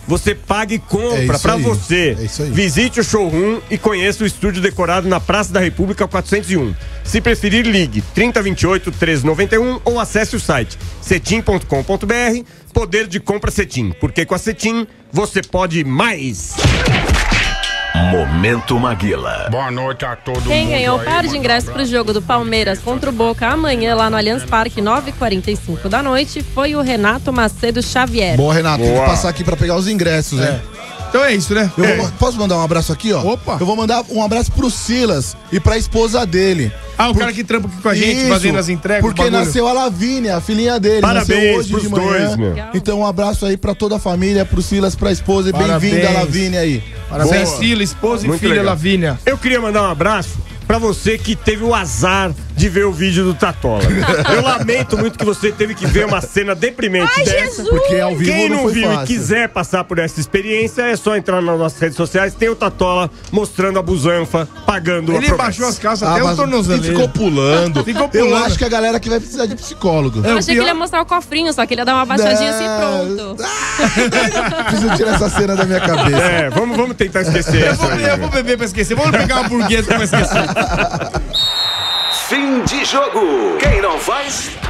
você paga e É compra isso pra aí, você. é isso aí. Visite o showroom e conheça o estúdio decorado na Praça da República 401. Se preferir, ligue 3028-1391 ou acesse o site cetim.com.br. Poder de compra Cetim, porque com a Cetim você pode mais. Momento Maguila. Boa noite a todo mundo. Quem ganhou o aí, par de mano. ingressos pro jogo do Palmeiras contra o Boca amanhã lá no Allianz Parque, 9h45 da noite, foi o Renato Macedo Xavier. Boa, Renato. Tem que Boa. passar aqui pra pegar os ingressos, hein? Então é isso, né? Posso mandar um abraço aqui, ó? Opa. Eu vou mandar um abraço pro Silas e pra esposa dele. Ah, o cara que trampa aqui com a gente, fazendo as entregas. Porque o bagulho. nasceu a Lavínia, a filhinha dele. Parabéns nasceu hoje pros de manhã. dois, meu. Então um abraço aí pra toda a família, pro Silas, pra esposa. E Parabéns. bem-vinda, Lavínia aí. Parabéns, Boa. Sila, esposa e Muito filha legal. Lavínia. Eu queria mandar um abraço pra você que teve o azar de ver o vídeo do Tatola. Eu lamento muito que você teve que ver uma cena deprimente Ai, dessa. Jesus! Porque ao vivo Quem não foi viu fácil. e quiser passar por essa experiência, é só entrar nas nossas redes sociais. Tem o Tatola mostrando a busanfa, pagando a Ele promessa. baixou as calças até o mas tornozelo. ficou pulando. Ficou Eu pulando. acho que a galera que vai precisar de psicólogo. Eu achei que ele ia mostrar o cofrinho, só que ele ia dar uma baixadinha assim e pronto. Preciso tirar essa cena da minha cabeça. É, vamos tentar esquecer essa aí. Eu vou beber pra esquecer. Vamos pegar uma burguesa pra esquecer. Fim de jogo. Quem não faz,